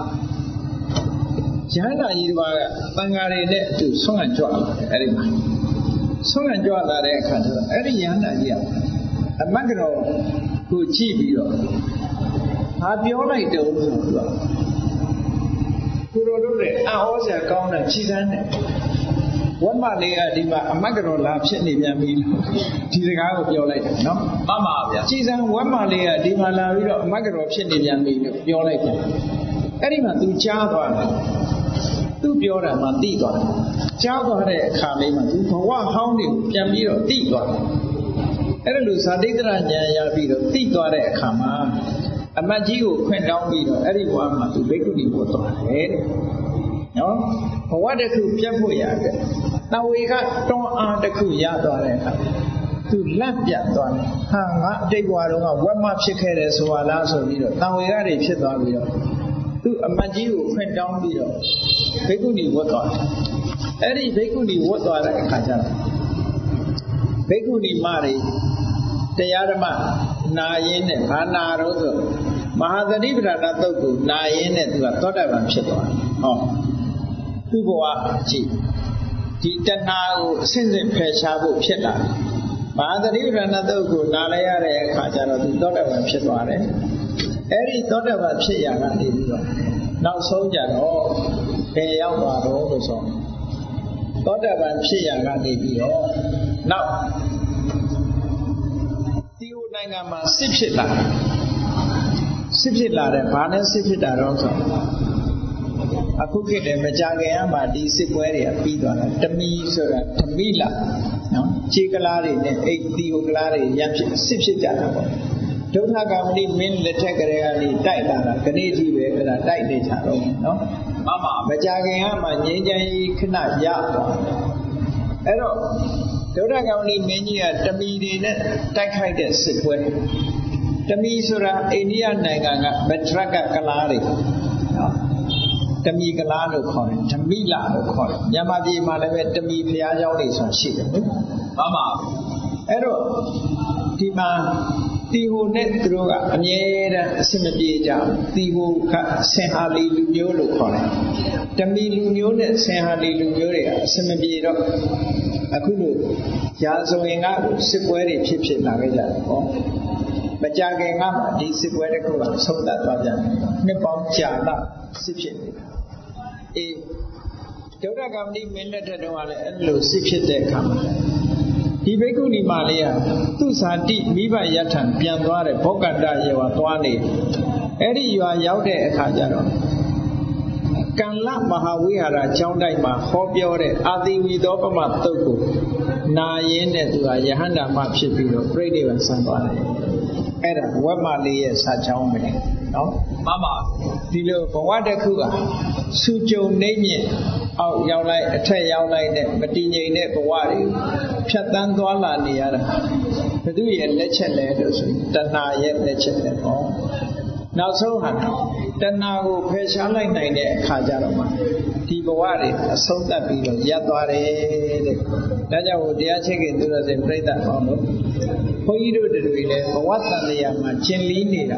ယဟန္တာကြီးတစ်ပါးကတန်ဃာတွေနဲ့အတူဆွမ်းခံကြွလာတယ်အဲ့ဒီမှာဆွမ်းခံကြွလာတဲ့အခါကျတော့အဲ့ဒီယဟန္တာကြီးကအမတ်ကတော့ကိုကြည့်ပြီးတော့ဟာပြောလိုက်တော့ဆိုတော့ကိုရိုတို့လည်းအံ့ဩစရာကောင်းတဲ့ခြေစမ်းနဲ့ဝတ်မလေးကဒီမှာအမတ်ကတော့လာဖြစ်နေပြန်ပြီဒီစကားကိုပြောလိုက်တယ်နော်မှန်ပါဗျာခြေစမ်းဝတ်မလေးကဒီမှာလာပြီးတော့အမတ်ကတော့ဖြစ်နေပြန်ပြီလို့ပြောလိုက်တယ်အဲ့ဒီမှာ तू ကြားသွားတယ် तू ပြောတာမှသိသွားတယ်ကြားသွားတဲ့အခါလေးမှာ तू ဘဝဟောင်းတွေကိုပြန်ပြီးတော့သိသွားတယ်အဲ့ဒါလို့ဇာတိတ္တရဉာဏ်ရပြီးတော့သိသွားတဲ့အခါမှာအမတ်ကြီးကိုခွင့်တောင်းပြီးတော့အဲ့ဒီဘဝမှာ तू ဘိက္ခုနီကိုသွားတယ်တဲ့နော်ဘဝတစ်ခုပြတ်ဖို့ရတယ်တဝေကတွန်းအားတစ်ခုရသွားတဲ့အခါသူလက်ပြတ်သွားတယ်ဟာငါအတိတ်ဘဝတုန်းကဝက်မဖြစ်ခဲ့တယ်ဆိုတာလားဆိုပြီးတော့တဝေကတွေဖြစ်သွားပြီးတော့သူအမတ်ကြီးကိုခွင့်တောင်းပြီးတော့ဘိက္ခုနီဝတ်သွားတယ်အဲ့ဒီဘိက္ခုနီဝတ်သွားတဲ့အခါကျတော့ဘိက္ခုနီမတွေတရားဓမ္မနာရင်းနဲ့ဘာနာတော့ဆိုမဟာသတိပဋ္ဌာန်သုတ်ကိုနာရင်းနဲ့သူကသောတာပန်ဖြစ်သွားတယ်ဟောသူ့ဘဝကြည့်ဒီတဏှာကိုအစဉ်စဉ်ဖယ်ရှားဖို့ဖြစ်လာမဟာသတိပဋ္ဌာန်သုတ်ကိုနားလိုက်ရတဲ့အခါကျတော့သူသောတာပန်ဖြစ်သွားတယ်အဲ့ဒီသောတာပန်ဖြစ်ရာကနေပြီးတော့နောက်ဆုံးကြတော့ဘယ်ရောက်သွားတော့လို့ဆိုသောတာပန်ဖြစ်ရာကနေပြီးတော့နောက်ဒီဟိုနိုင်ငံမှာစစ်ဖြစ်လာစစ်ဖြစ်လာတဲ့ဘာနဲ့စစ်ဖြစ်တာတော့ဆိုအခုခေတ်တည်းမကြခင်ကမှဒီစစ်ပွဲတွေကပြီးသွားတာတမီဆိုတာဓမိလာနော်ခြေကလားတွေနဲ့အိတ်တီဟိုကလားတွေရဖြစ်စစ်ဖြစ်ကြတာပေါ့ဒုက္ခကာမဏိမင်းလက်ထက်ကလေးကနေတိုက်လာတာခဏကြီးပဲအဲ့ဒါတိုက်နေကြတော့နော်မှန်ပါမကြခင်ကမှငြိမ်းချမ်းရေးခဏရသွားအဲ့တော့ဒုက္ခကာမဏိမင်းကြီးကတမီတွေနဲ့တိုက်ခိုက်တဲ့စစ်ပွဲတမီဆိုတာအိန္ဒိယနိုင်ငံကမဒရကကလားတွေနော်တမီကလားလို့ခေါ်တယ်ဓမိလာလို့ခေါ်တယ်မြန်မာပြည်မှာလည်းပဲတမီဘုရားကျောင်းတွေဆိုတာရှိတယ်နော်မှန်ပါအဲ့တော့ဒီမှာတီဟိုနဲ့သူတို့ကအမြဲတမ်းအစမပြေကြတီဟိုကဆင်ဟာလီလူမျိုးလို့ခေါ်တယ်တမီလူမျိုးနဲ့ဆင်ဟာလီလူမျိုးတွေကအစမပြေတော့အခုလို့ရာဇဝင်ကစစ်ပွဲတွေဖြစ်ဖြစ်လာခဲ့ကြတယ်ဟောမကြခင်ကမှဒီစစ်ပွဲတစ်ခုကဆုံးသက်သွားပြန်တယ်နှစ်ပေါင်းကြာလာစစ်ဖြစ်နေတာအေးဒုက္ခကမ္မဏိမင်းလက်ထက်တုန်းကလည်းအဲ့လိုစစ်ဖြစ်တဲ့အခါမှာဒီဘိက္ခုနီမလေးကသူ့ဇာတိမိဘယထံပြန်သွားတယ်ဘောဂတရေဝသွားနေအဲ့ဒီရွာရောက်တဲ့အခါကျတော့ကံလမဟာဝိဟာရကျောင်းတိုက်မှာဟောပြောတဲ့အာတိဝီသောပမသုတ်ကိုနာရင်းနဲ့သူကယဟန္တာမဖြစ်ပြီးတော့ပြိဋိဘံဆံသွားတယ်အဲ့ဒါဝက်မလေးရဲ့စာချောင်းပဲနော်မှန်ပါဒီလိုဘဝတစ်ခုကစူကြုံနေမြင့်အောက်ရောက်လိုက်အထက်ရောက်လိုက်နဲ့မတည်ငြိမ်တဲ့ဘဝတွေဖြတ်တန်းသွားလာနေရတာဘုသူရဲ့လက်ချက်လဲလို့ဆိုရင်တဏှာရဲ့လက်ချက်လဲပေါ့နောက်ဆုံးဟာတဏှာကိုဖယ်ရှားလိုက်နိုင်တဲ့အခါကျတော့မှဒီဘဝတွေအဆုံးသတ်ပြီးတော့ရပ်သွားတယ်တဲ့ဒါကြောင့်ဟိုတရားချစ်ခင်သူတော်စင်ပြိဿအောင်လို့ဘုန်းကြီးတို့တွေလည်းဘဝတန်တရားမှာကျင်လီနေတာ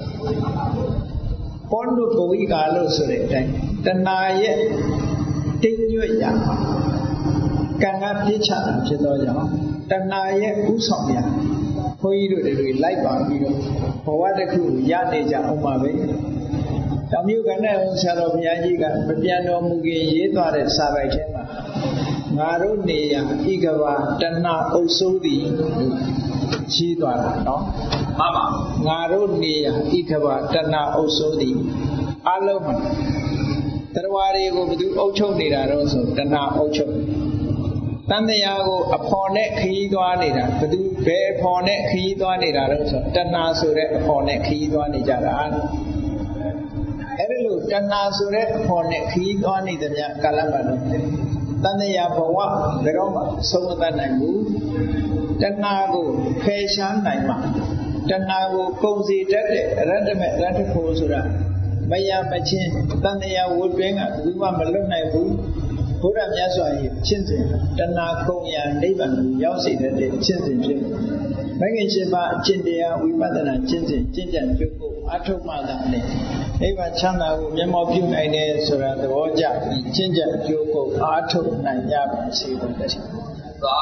ပေါဏုပဝိကာလို့ဆိုတဲ့အတိုင်းတဏှာရဲ့တိမ်ညွတ်ရာကံကပြစ်ချတာဖြစ်သောကြောင့်တဏှာရဲ့ဥဆောင်ရာဘုန်းကြီးတို့တွေလိုက်ပါပြီးတော့ဘဝတစ်ခုရနေကြအောင်ပါပဲတောင်မြုပ်ကနဲ့ဆရာတော်ဘုရားကြီးကမပြန်တော်မူခင်ရေးသွားတဲ့စာပိုက်ထဲမှာငါတို့နေရာဤကဘာတဏှာအုပ်စိုးသည်ရှိသွားတာနော်မှန်ပါငါတို့နေရာဤကဘာတဏှာအုပ်စိုးသည်အလုံးမှာတရားတွေကိုဘယ်သူအုပ်ချုပ်နေတာတော့ဆိုတဏှာအုပ်ချုပ်တန်တရားကိုအဖော်နဲ့ခရီးသွားနေတာဘယ်သူဘယ်အဖော်နဲ့ခရီးသွားနေတာတော့ဆိုတဏှာဆိုတဲ့အဖော်နဲ့ခရီးသွားနေကြတာအဲ့ဒီလိုတဏှာဆိုတဲ့အဖော်နဲ့ခရီးသွားနေတဲ့မြတ်ကာလမှာတော့တန်တရားဘဝဘယ်တော့မှဆုံးမတတ်နိုင်ဘူးတဏှာကိုဖယ်ရှားနိုင်မှာတဏှာကိုကုန်စီတတ်တဲ့အရတ္တမေရတ္တဖို့ဆိုတာမရမချင်းတန်တရားဝတ်တွင်းကဘယ်သူမှမလွတ်နိုင်ဘူးဘုရားမြတ်စွာဘုရားချင်းစဉ်တဏှာကုန်ရနိဗ္ဗာန်ကိုရောက်စေတဲ့ချင်းစဉ်ဖြစ်မဂ္ဂင်ရှင်ပါအကျင့်တရားဝိပဿနာချင်းစဉ်ကျင့်ကြံကြိုးကိုအထုမှသာနဲ့နိဗ္ဗာန်ချမ်းသာကိုမျက်မှောက်ပြုနိုင်တယ်ဆိုတာသဘောကျပြီးကျင့်ကြံကြိုးကိုအထုနိုင်ကြပါစေလို့တည်းသာ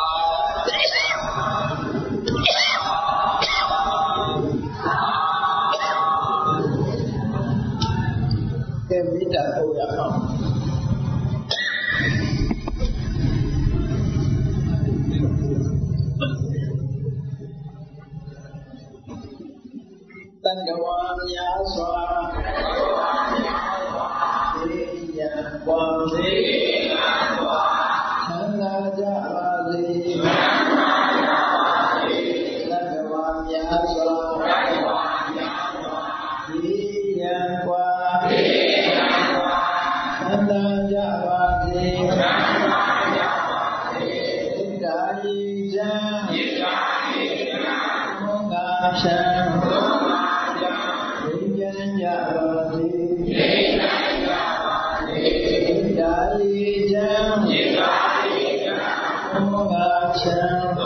ကဲမိတ္တဘုရားအောင်တန်တဝါများစွာသေယံပွားသေယံပွားသံဃာကြပါစေသံဃာကြပါစေတန်တဝါများစွာတန်တဝါများစွာသေယံပွားသေယံပွားသံဃာကြပါစေသံဃာကြပါစေဣဒ္ဓာယိဇံဣဒ္ဓာယိဇံဘုရားဖြံကြပါစေဣဒ္ဓာယိဇံဣဒ္ဓာယိဇံဘုရားဖြံဘု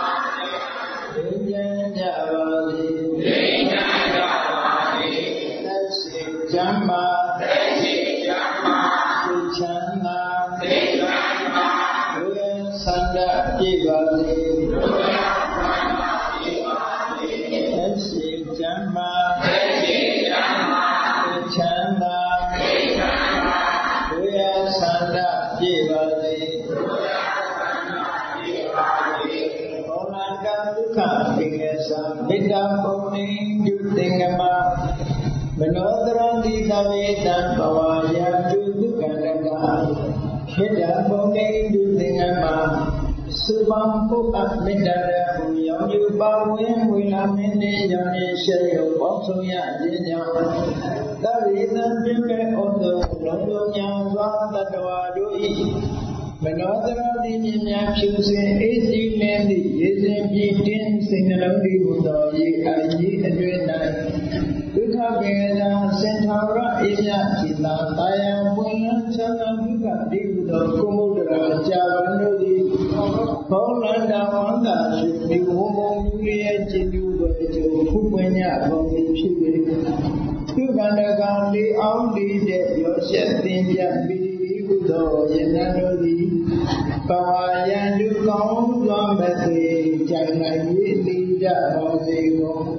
ရားကြပါစေဣဒ္ဓာကြပါစေသက်ရှိကြမ်းပါသက်ရှိကြမ်းပါသိချမ်းသာသိချမ်းသာဘုရားဆန္ဒပြည့်ပါစေဘုရားဆန္ဒပြည့်ပါစေသက်ရှိကြမ်းပါသက်ရှိကြမ်းပါချမ်းသာသိချမ်းသာဘုရားဆန္ဒပြည့်ပါစေဘုရားဆန္ဒပြည့်ပါစေဘောလကဒုက္ခသင်္ကေသမေတ္တာပုံနိယုသင်္ကမမနောတရတိသဝေတံဘဝယတုဒုက္ခရကခေတ္တပုံနိယုသင်္ကမသုဘံပုပ္ပမေတ္တာရဟူရောင်ယူပါဝင်ဝေလာမင်းနေရောင်နေရှေရောပေါင်းဆုံးရခြင်းကြောင့်သဗ္ဗေသံပြည့်မဲ့ဩသောလုံးလုံးညာစွာတတ္တဝါတို့၏မနောတရတိမြင်များဖြူစင်အေးစီလင်းသည့်ရေစင်ပြည့်တင်းစိတ်နှလုံးဒီဟူသောရေအကြီးအတွင်း၌ဒုက္ခပေသာစင်ထာဝရအေးမြจิตာတာယံပွင့်လန်းချမ်းသာဒုက္ခဒီဟူသောကုမုဒ္ဒရာကြာဝန္တို့သည်ဘောလန္တာဝန္တာရှိဒီဝုံမုံယူရဲ့จิตဥပဒေကျုပ်ဖူးပွင့်ညဘုံသည်ဖြစ်၍သူကန္တကံလေးအောင်တည်တဲ့ရောရှက်သင်ပြပြီးဒီဟူသောယန္တတို့သည်ဘဝယံဒုက္ခကောင်းစွာမသိကြနိုင်၍သိကြပါစေကုန်